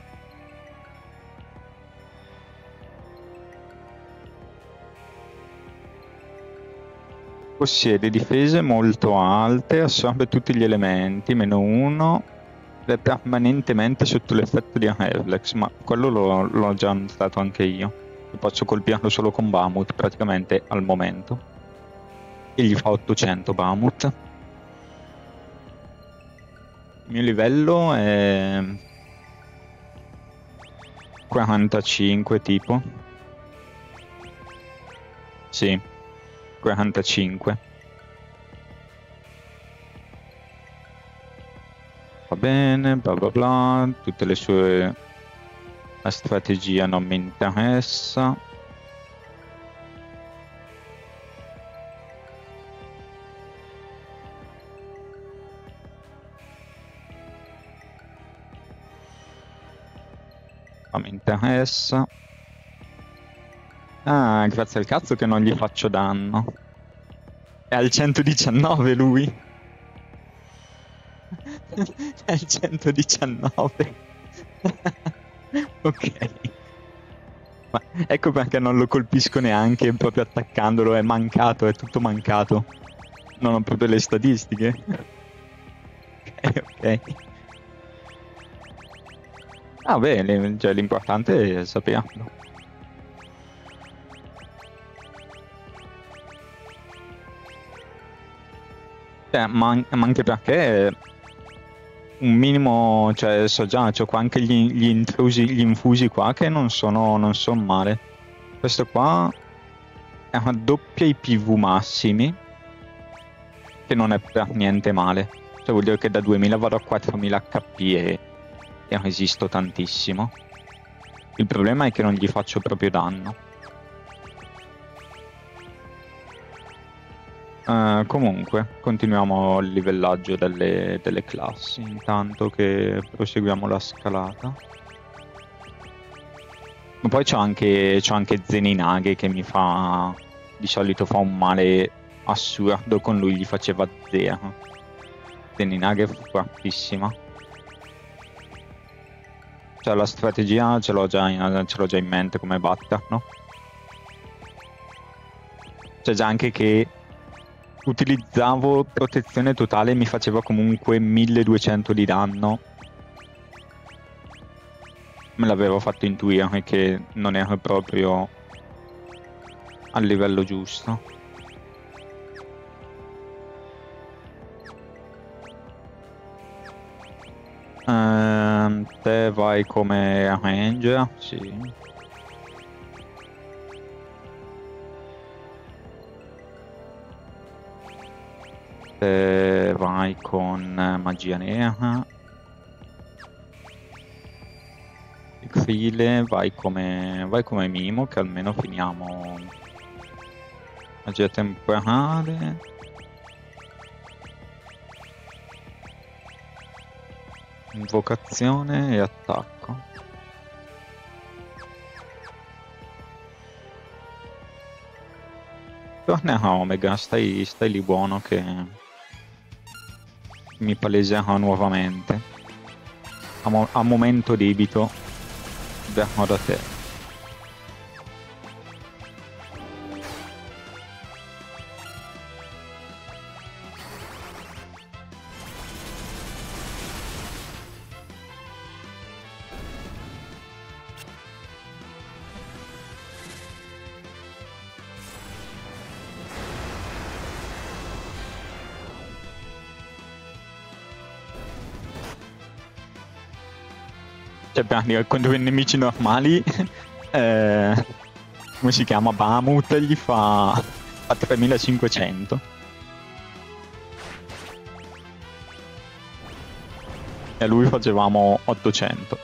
Possiede difese molto alte, assorbe tutti gli elementi, -1, è permanentemente sotto l'effetto di Reflex, ma quello l'ho già notato anche io. Posso colpirlo solo con Bahamut praticamente al momento. E gli fa 800 Bahamut. Il mio livello è 45 tipo. Sì, 45. Va bene, bla bla bla, tutte le sue... La strategia non mi interessa. Non mi interessa. Ah, grazie al cazzo che non gli faccio danno. È al 119 lui. È al 119. Ok. Ma ecco perché non lo colpisco neanche proprio attaccandolo, è mancato, è tutto mancato. Non ho proprio le statistiche. Ok. Ah beh, cioè, l'importante è saperlo. Ma anche perché un minimo, cioè so già, c'ho qua anche gli infusi qua che non sono male. Questo qua raddoppia i PV massimi, che non è per niente male. Cioè vuol dire che da 2000 vado a 4000 HP e resisto tantissimo. Il problema è che non gli faccio proprio danno. Comunque, continuiamo il livellaggio delle classi, intanto che proseguiamo la scalata. Ma poi c'ho anche Zeninage che mi fa... Di solito fa un male assurdo, con lui gli faceva 0. Zeninage è fortissima. Cioè la strategia ce l'ho già in mente come batterlo. C'è già anche che utilizzavo protezione totale e mi faceva comunque 1200 di danno. Me l'avevo fatto intuire che non ero proprio al livello giusto. Te vai come ranger, sì. Te vai con magia nera. Xile, vai come Mimo, che almeno finiamo magia temporale. Invocazione e attacco. Tornerà Omega, stai lì buono che mi paleserà nuovamente. A momento debito verrò da te. Cioè, contro i nemici normali, come si chiama? Bahamut gli fa 3500. E a lui facevamo 800.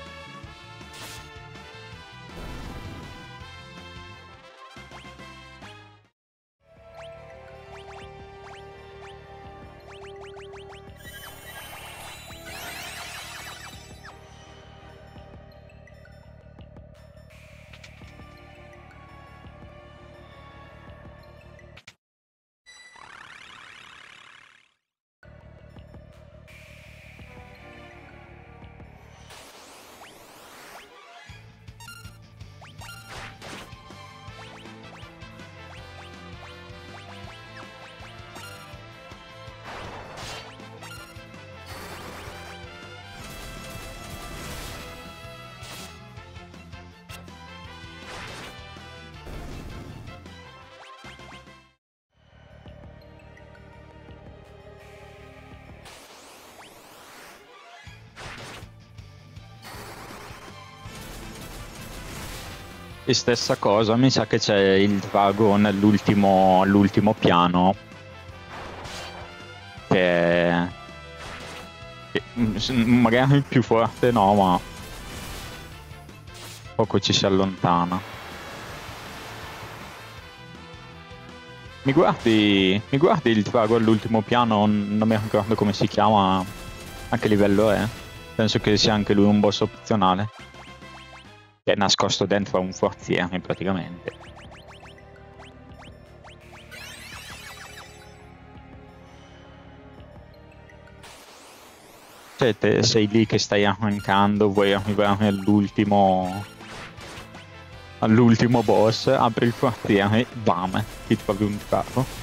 E stessa cosa, mi sa che c'è il drago all'ultimo piano che magari il più forte no, ma poco ci si allontana. Mi guardi il drago all'ultimo piano? Non mi ricordo come si chiama, a che livello è. Penso che sia anche lui un boss opzionale. Che è nascosto dentro a un forziere, praticamente. Cioè, te sei lì che stai arrancando, vuoi arrivare all'ultimo boss, apri il forziere e bam, ti trovi un drago.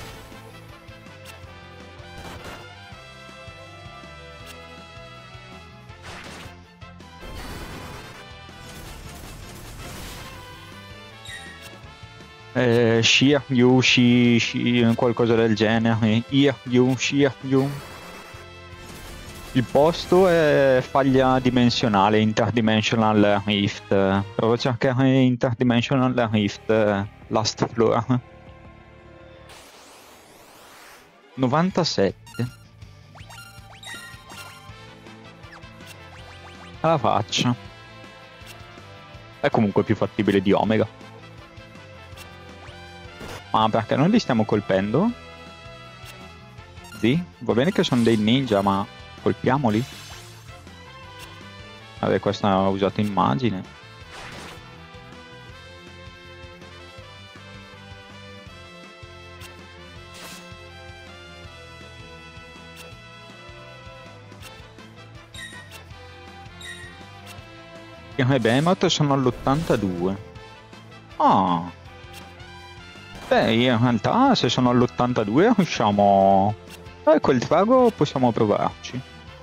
Shear you, qualcosa del genere. Shear you. Il posto è faglia dimensionale, Interdimensional Rift. Provo a cercare Interdimensional Rift, Last Floor. 97. Alla faccia. È comunque più fattibile di Omega. Ma perché non li stiamo colpendo? Sì, va bene che sono dei ninja, ma colpiamoli. Vabbè, questa ha usato immagine. I Behemoth sono all'82. Ah. Beh, in realtà se sono all'82 riusciamo... quel trago possiamo provarci.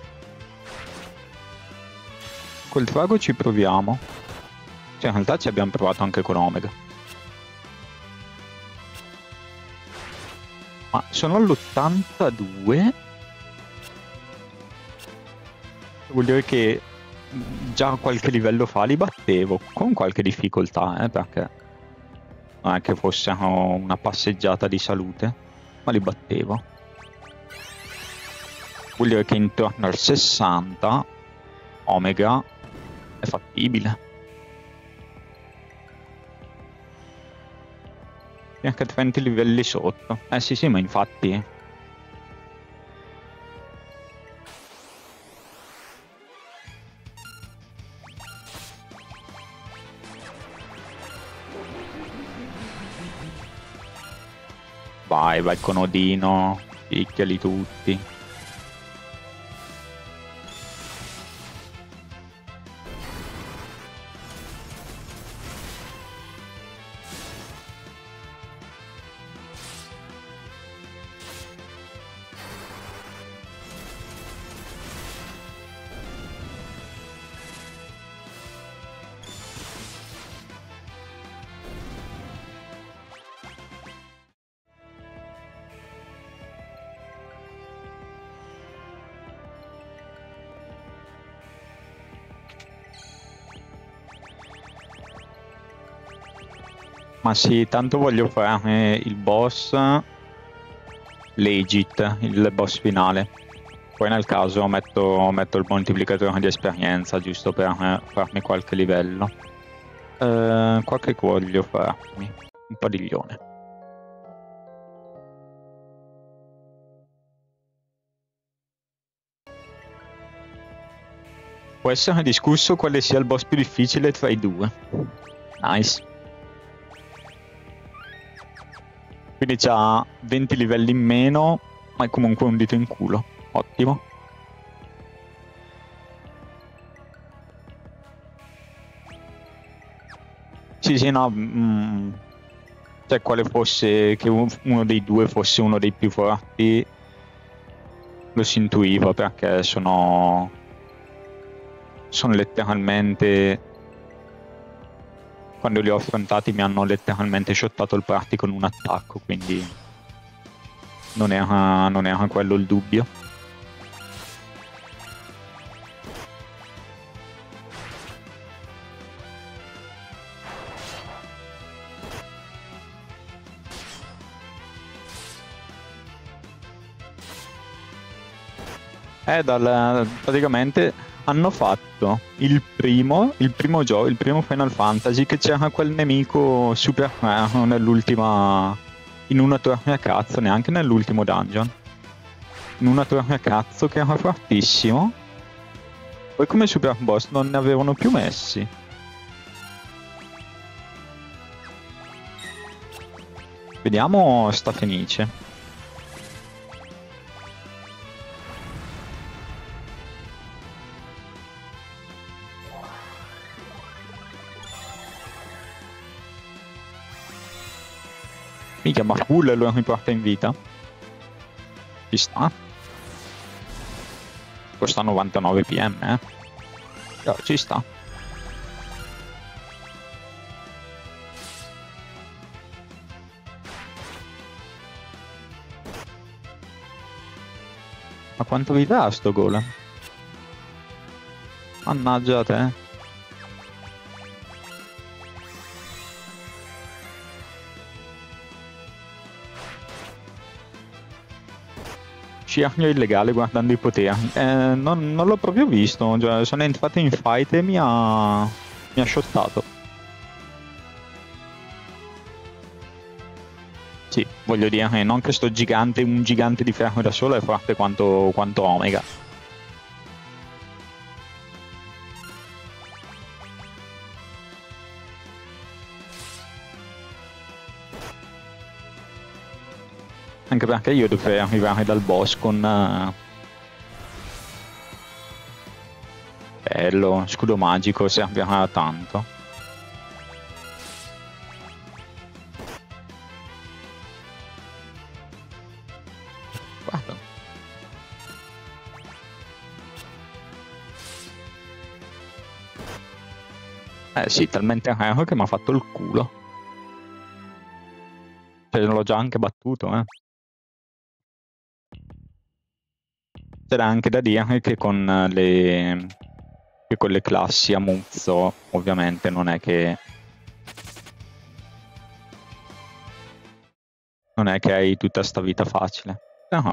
Col trago ci proviamo. Cioè, in realtà ci abbiamo provato anche con Omega. Ma sono all'82. Vuol dire che già qualche livello fa li battevo. Con qualche difficoltà, perché non è che fosse una passeggiata di salute. Ma li battevo. Vuol dire che intorno al 60 Omega è fattibile. E anche 30 livelli sotto. Sì, ma infatti. Vai con Odino, picchiali tutti. Ma sì, tanto voglio fare il boss legit, il boss finale. Poi nel caso metto il moltiplicatore di esperienza, giusto per farmi qualche livello. Qua che voglio farmi? Un padiglione. Può essere discusso quale sia il boss più difficile tra i due. Nice. Quindi c'ha 20 livelli in meno, ma è comunque un dito in culo. Ottimo. Sì, no. Cioè, quale fosse, che uno dei due fosse uno dei più forti, lo si intuiva, perché sono letteralmente... Quando li ho affrontati mi hanno letteralmente shottato il party con un attacco, quindi non era quello il dubbio. Praticamente hanno fatto il primo gioco, il primo Final Fantasy, che c'era quel nemico super raro nell'ultima... in una torre a cazzo, neanche nell'ultimo dungeon. In una torre a cazzo che era fortissimo. Poi come super boss non ne avevano più messi. Vediamo sta Fenice. Mica, ma full lo riporta in vita. Ci sta. Costa 99 PM, No, ci sta. Ma quanto vi dà sto golem? Mannaggia te. Sciargno illegale guardando i poteri. Non l'ho proprio visto, cioè, sono entrato in fight e mi ha shottato. Sì, voglio dire, non che sto gigante, un gigante di ferro da solo è forte quanto Omega. Anche perché io dovrei arrivare dal boss con... bello, scudo magico servirà tanto. Guarda. Sì, talmente raro che mi ha fatto il culo. Cioè, l'ho già anche battuto, eh. C'era anche da dire che con le classi a Muzzo, ovviamente, non è che hai tutta sta vita facile. No.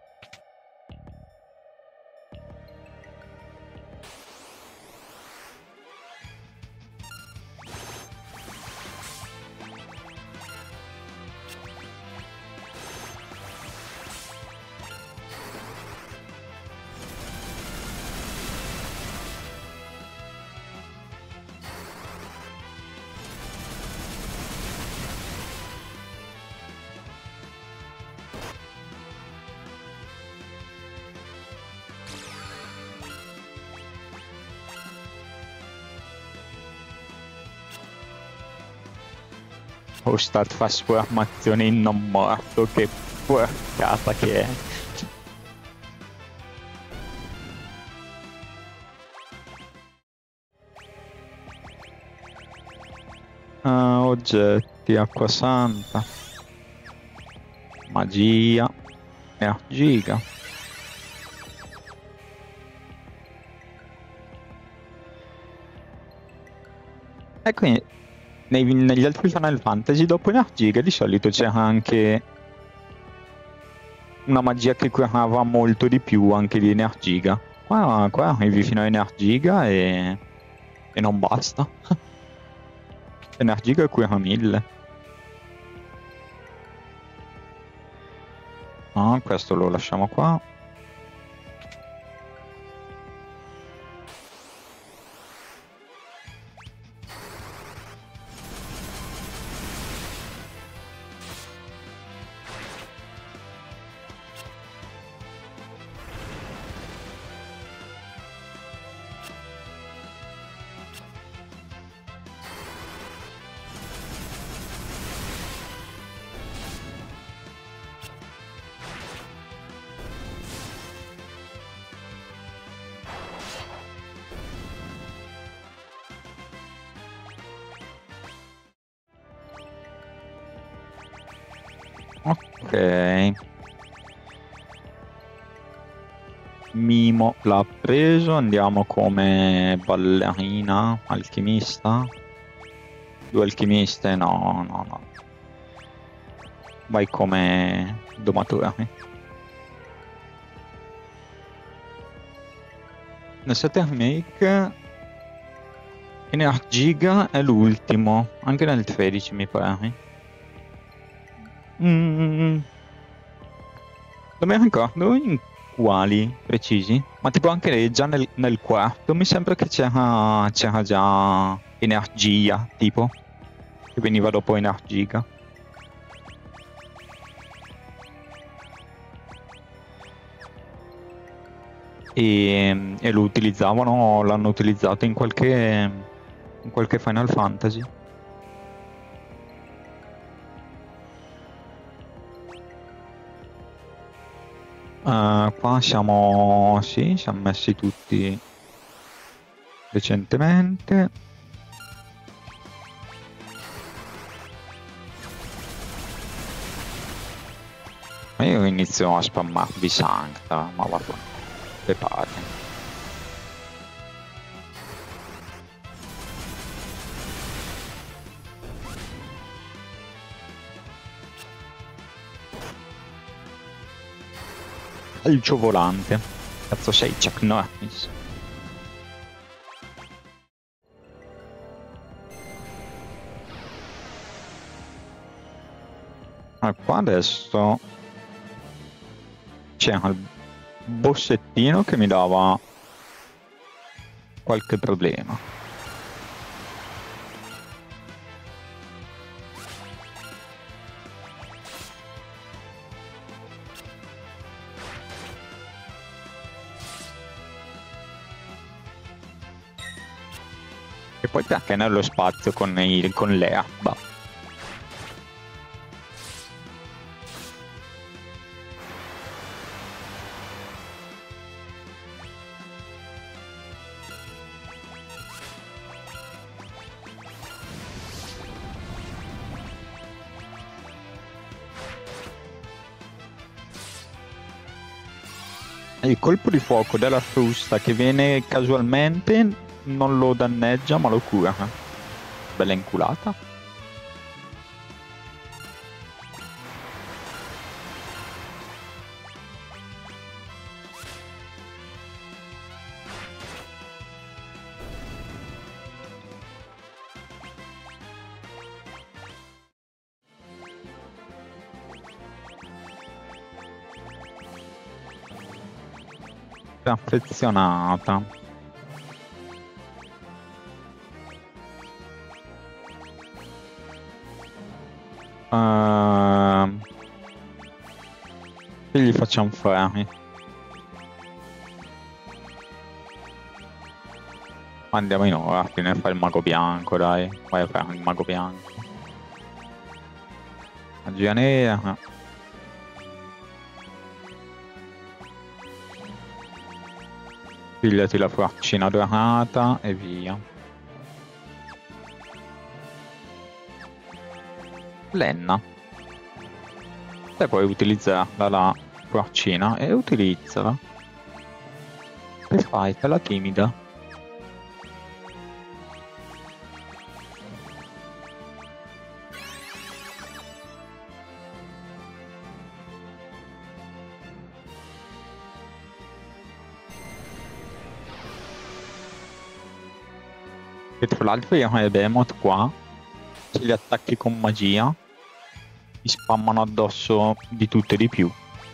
Sta trasformazione in non morto, che porcata che è. Oggetti, acqua santa, magia, energia. E quindi negli altri Final Fantasy dopo energia di solito c'era anche una magia che curava molto di più anche di energia. Qua arrivi fino a energia e non basta. Energia cura 1000. Ah, questo lo lasciamo qua. Ok. Mimo l'ha preso, andiamo come ballerina, alchimista. 2 alchimiste, no. Vai come domatore. Nel 7 remake Energiga è l'ultimo, anche nel 13 mi pare. Non mi ricordo in quali precisi, ma tipo anche già nel quarto mi sembra che c'era già energia, tipo, che veniva dopo Energiga. E lo utilizzavano, l'hanno utilizzato in qualche Final Fantasy. Qua siamo messi tutti recentemente. Ma io inizio a spammarvi Sancta, ma vabbè, preparati. Calcio volante. Cazzo sei Chuck Norris? Qua adesso c'era il bossettino che mi dava qualche problema. E poi perché nello spazio con l'erba? Il colpo di fuoco della frusta che viene casualmente non lo danneggia ma lo cura. Bella inculata. Affezionata. E gli facciamo fermi. Andiamo in ordine, fai il mago bianco, dai. Vai a fare il mago bianco. Magia nera. Pigliati la faccina dorata e via. Lenna. Se puoi utilizzarla la faccina e utilizzala. Che fai? Te la timida. E tra l'altro i Behemoth qua, se li attacchi con magia, ti spammano addosso di tutto e di più.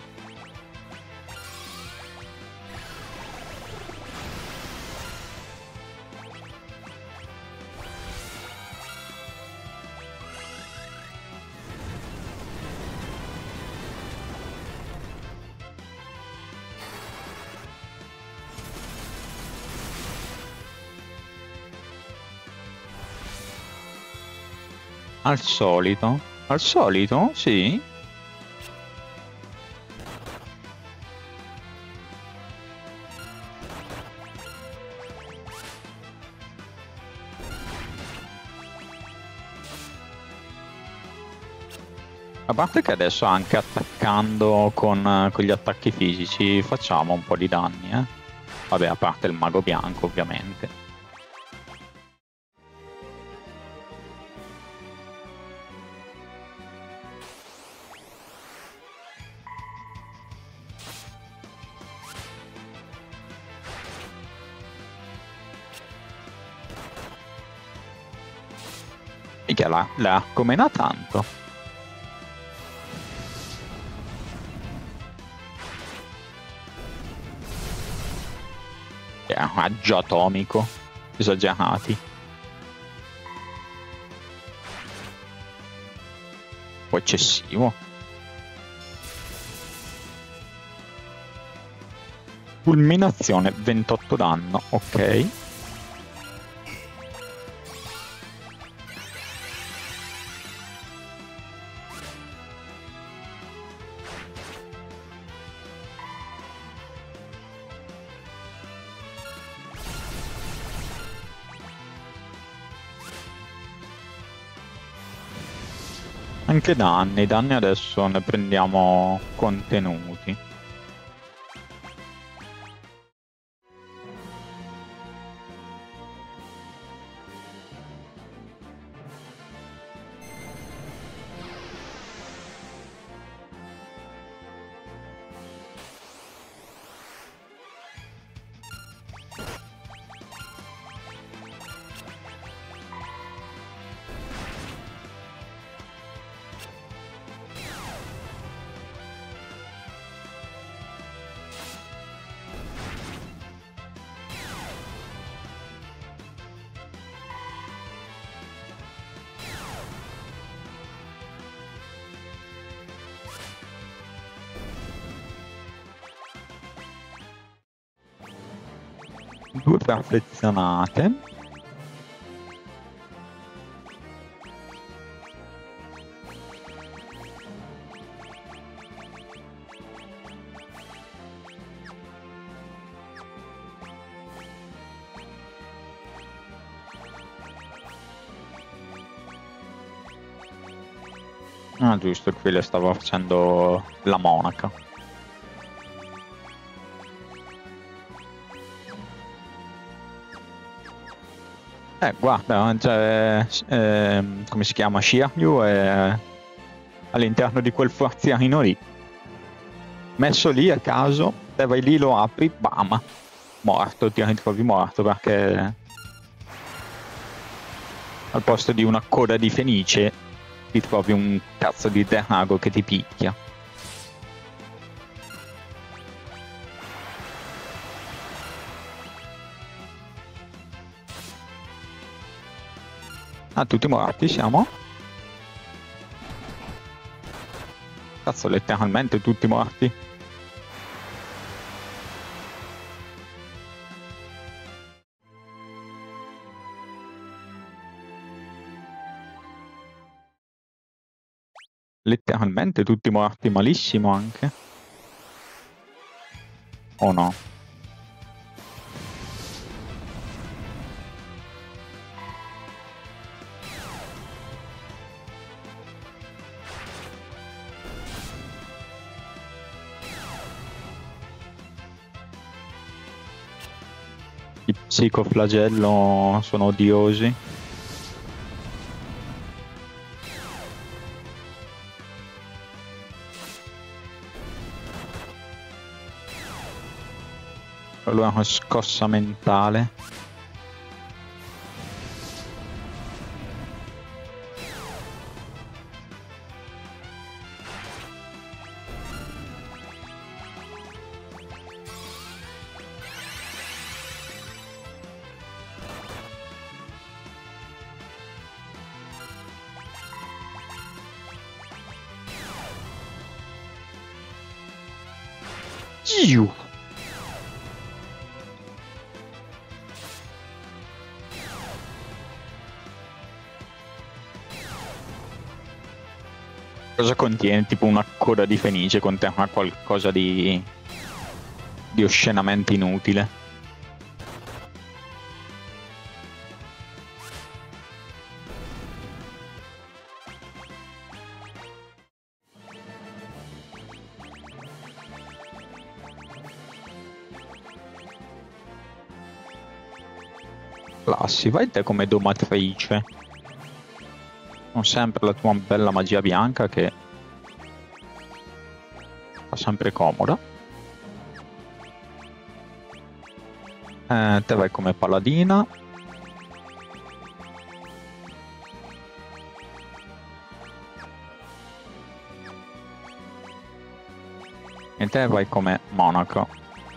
Al solito? Al solito? Sì. A parte che adesso anche attaccando con gli attacchi fisici facciamo un po' di danni, eh. Vabbè, a parte il mago bianco, ovviamente. Mica l'arco mena tanto. È un raggio atomico. Esagerati. Un po' eccessivo. Fulminazione, 28 danno, ok. Anche danni, danni adesso ne prendiamo contenuti. Due perfezionate. Ah, giusto, qui le stavo facendo la monaca. Guarda, cioè, come si chiama? Shiryu è all'interno di quel forziano lì. Messo lì a caso, te vai lì, lo apri, bam! Morto, ti ritrovi morto perché al posto di una coda di fenice ti trovi un cazzo di drago che ti picchia. Ah, tutti morti siamo? Cazzo, letteralmente tutti morti. Letteralmente tutti morti malissimo anche. O no? I psicoflagello sono odiosi. Allora una scossa mentale. Iu. Cosa contiene? Tipo una coda di fenice, contiene qualcosa di oscenamente inutile. Lassi, vai te come domatrice. Non sempre la tua bella magia bianca che fa sempre comoda. Te vai come paladina. E te vai come monaco.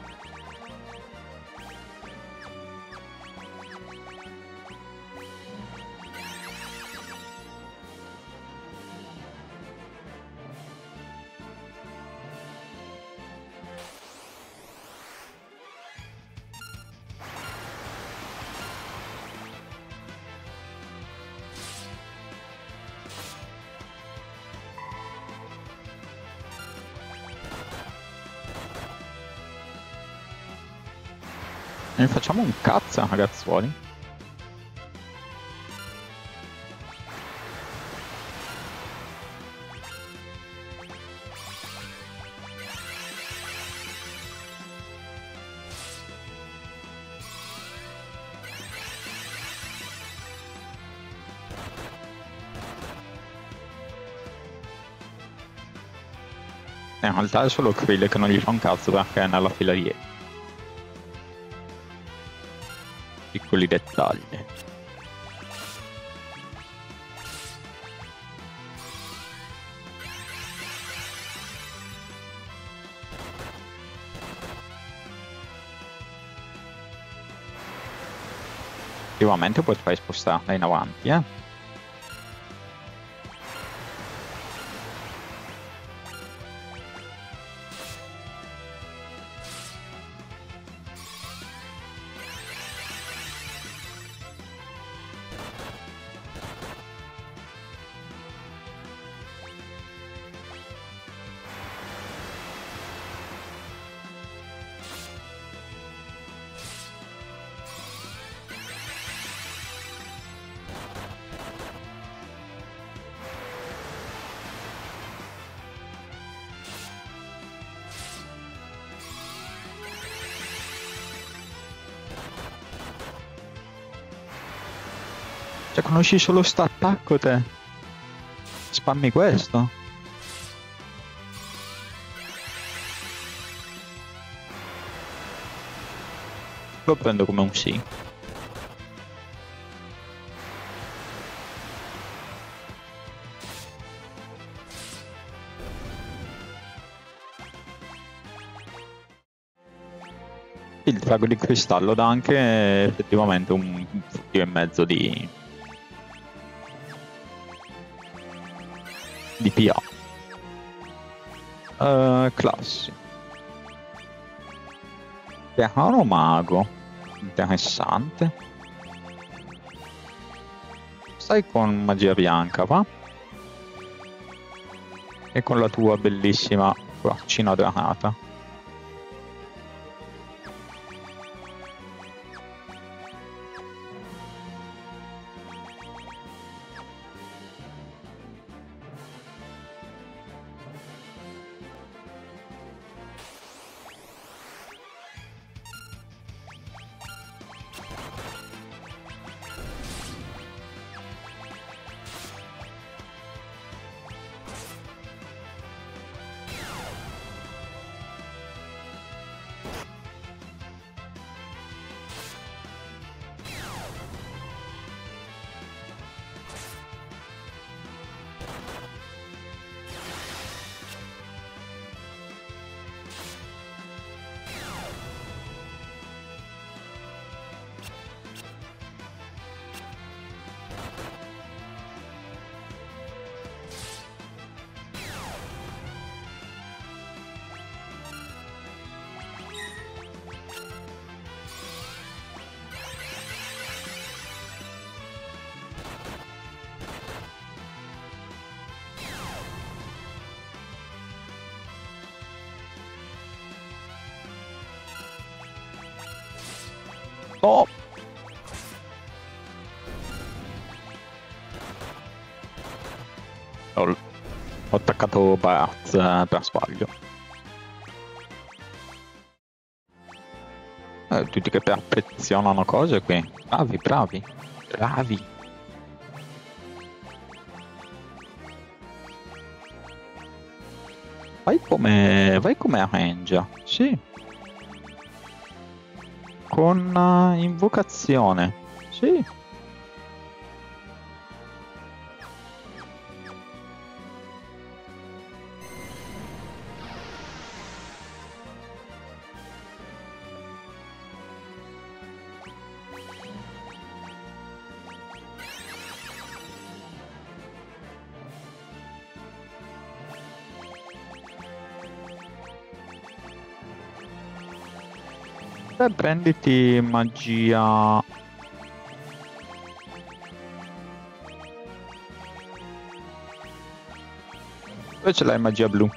Ne facciamo un cazzo, ragazzuoli. In realtà è solo Krill che non gli fa un cazzo perché è nella fila dietro. Piccoli dettagli. Effettivamente potrei spostarla in avanti, eh. Cioè, conosci solo sto attacco te? Spammi questo? Lo prendo come un sì. Il drago di cristallo dà anche effettivamente un fottio e mezzo di PA. Classi. Terrano mago. Interessante. Stai con magia bianca, va? E con la tua bellissima quercina dorata. Oh! Ho attaccato Bart per sbaglio. Tutti che perfezionano cose qui. Bravi, bravi, bravi. Vai come Ranger, sì. Con invocazione, sì. Beh, prenditi magia. Dove ce l'hai magia blu?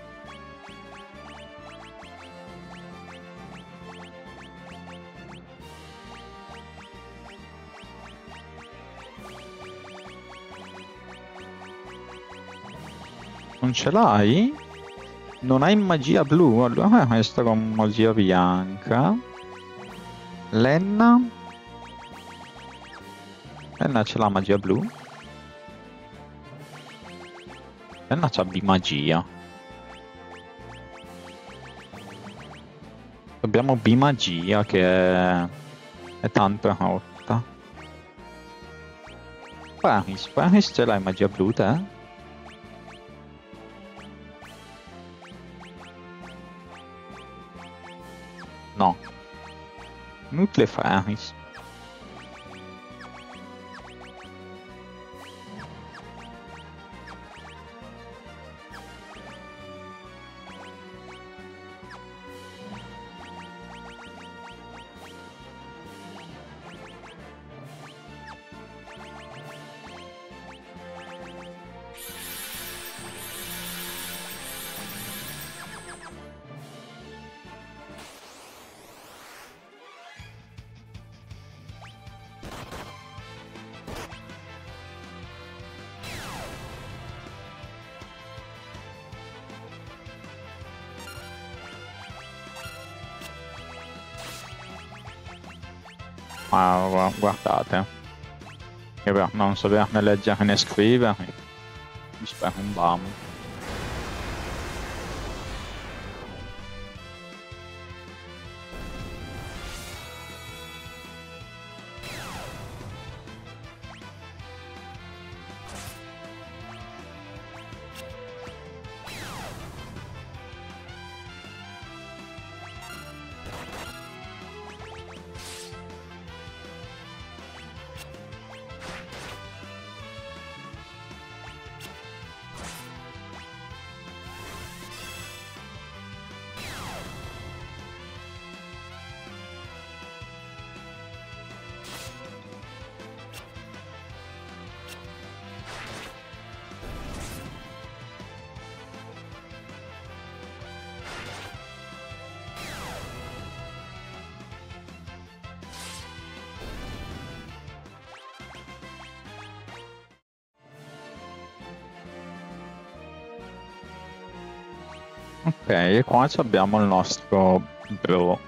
Non ce l'hai? Non hai magia blu? Allora questa con magia bianca. Lenna? Lenna ce l'ha magia blu? Lenna c'ha bimagia. Abbiamo bimagia che è tanto rotta. Paris ce l'hai magia blu te? No. Nutle Faris. Ma guardate. Che per non saperne leggere né scrivere, mi spero un Bahamut. Ok, e qua abbiamo il nostro bro.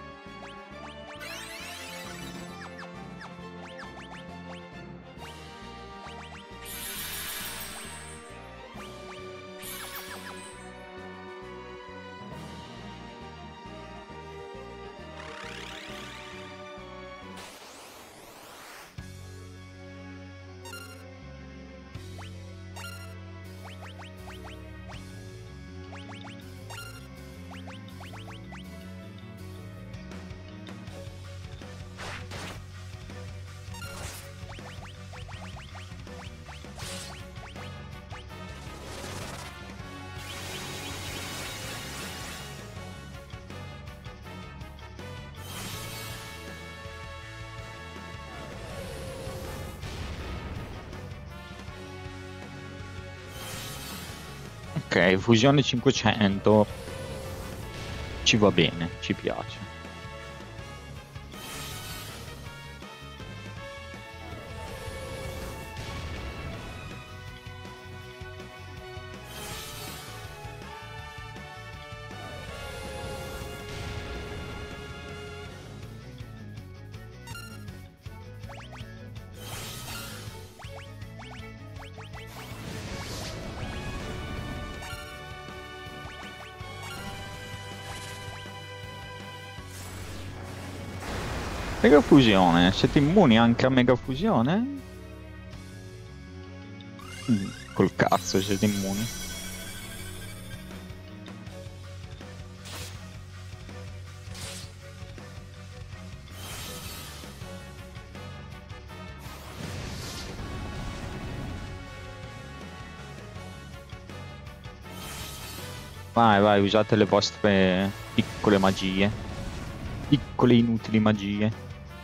Ok, fusione 500 ci va bene, ci piace. Mega fusione, siete immuni anche a mega fusione? Col cazzo siete immuni. Vai, vai, usate le vostre piccole magie. Piccole inutili magie.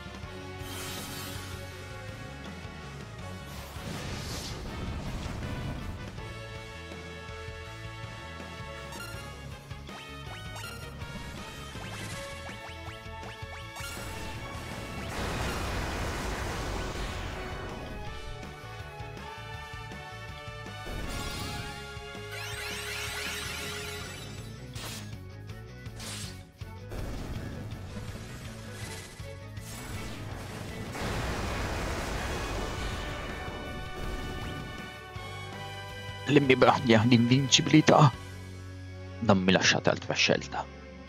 Le mie braglie di invincibilità. Non mi lasciate altra scelta.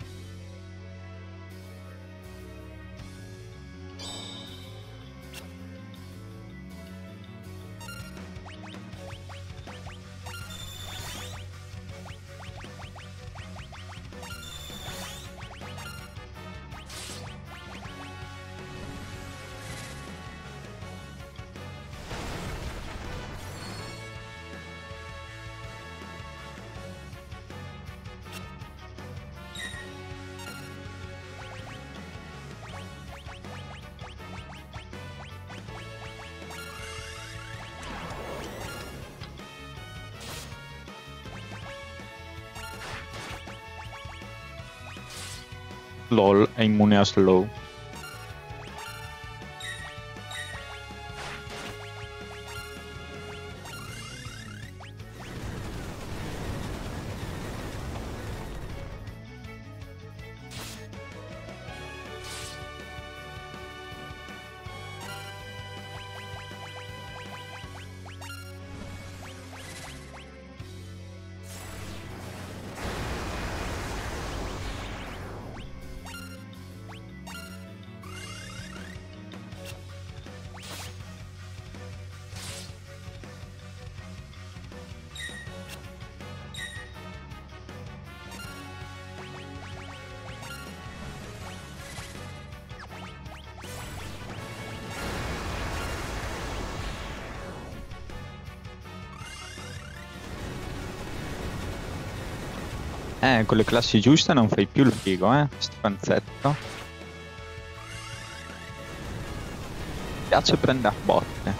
LOL è immune a slow. Con le classi giuste non fai più il figo, sto panzetto. Mi piace prendere botte.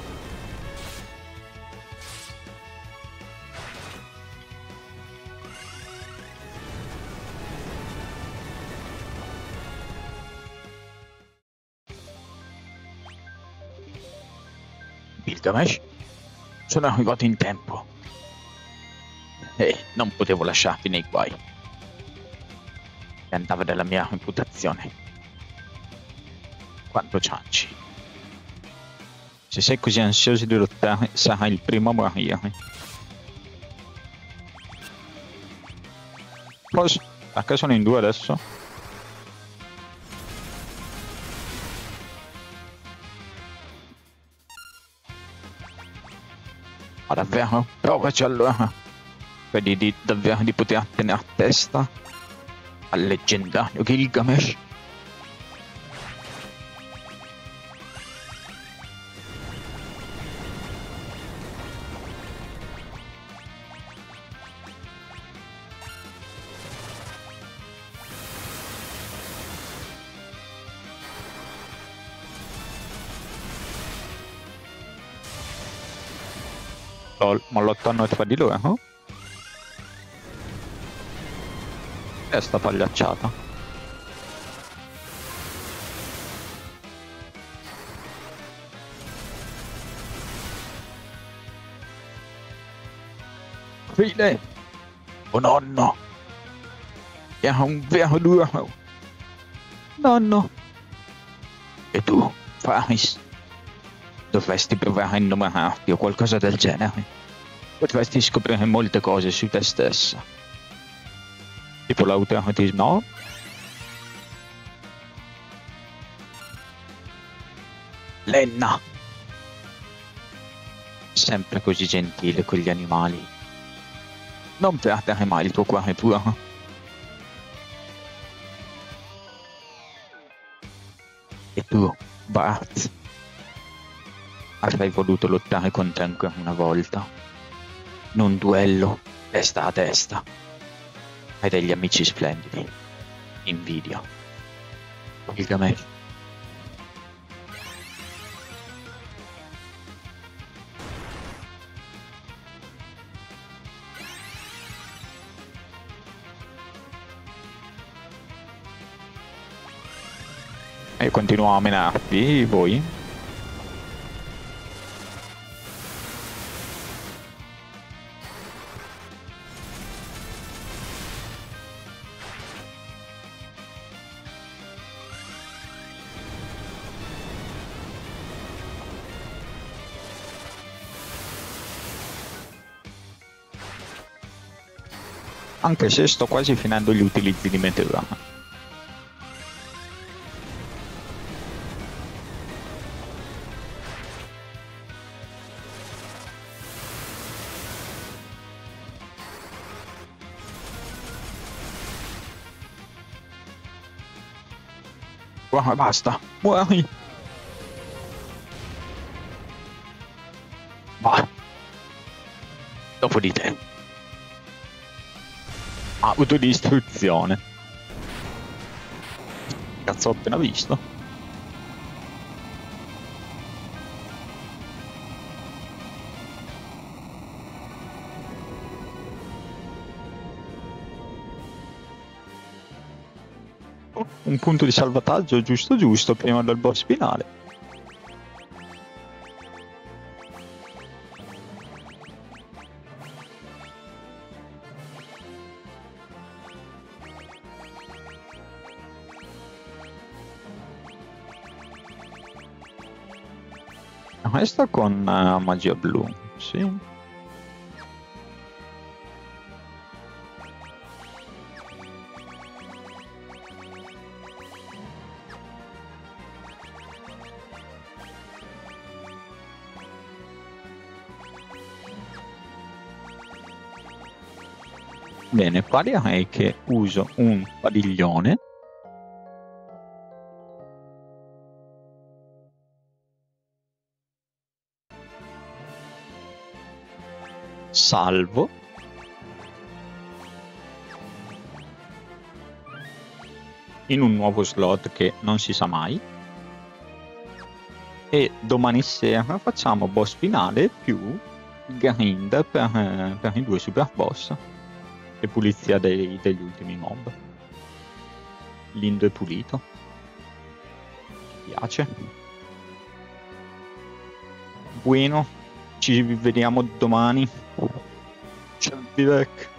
Gilgamesh, sono arrivato in tempo. E non potevo lasciarti nei guai. E andava della mia reputazione. Quanto cianci. Se sei così ansioso di lottare, sarai il primo a morire. Cosa? Perché sono in due adesso? Ma davvero? Provaci allora. Vedi davvero di poter tenere testa al leggendario Gilgamesh? Ma lottano tra di loro? È sta pagliacciata. File! Oh nonno! Era un vero duro! Nonno! E tu, Faris? Dovresti provare a innamorarti o qualcosa del genere. Potresti scoprire molte cose su te stessa. Tipo l'automatismo? Lenna! Sempre così gentile con gli animali. Non perdere mai il tuo cuore puro. E tu, Bart? Avrei voluto lottare con te ancora una volta. In un duello, testa a testa. Hai degli amici splendidi. Invidio. Gilgamesh. E continuo a menarvi voi. Anche se sto quasi finendo gli utilizzi di Meteora. Basta, muori! Va! Dopo di te. Autodistruzione. Cazzo, ho appena visto. Un punto di salvataggio giusto prima del boss finale. Questa con magia blu, sì. Bene, parlerei che uso un padiglione. Salvo. in un nuovo slot che non si sa mai. E domani sera facciamo boss finale più grind per i 2 super boss e pulizia degli ultimi mob. Lindo e pulito. Mi piace. Bueno, ci vediamo domani. Ciao Vivek.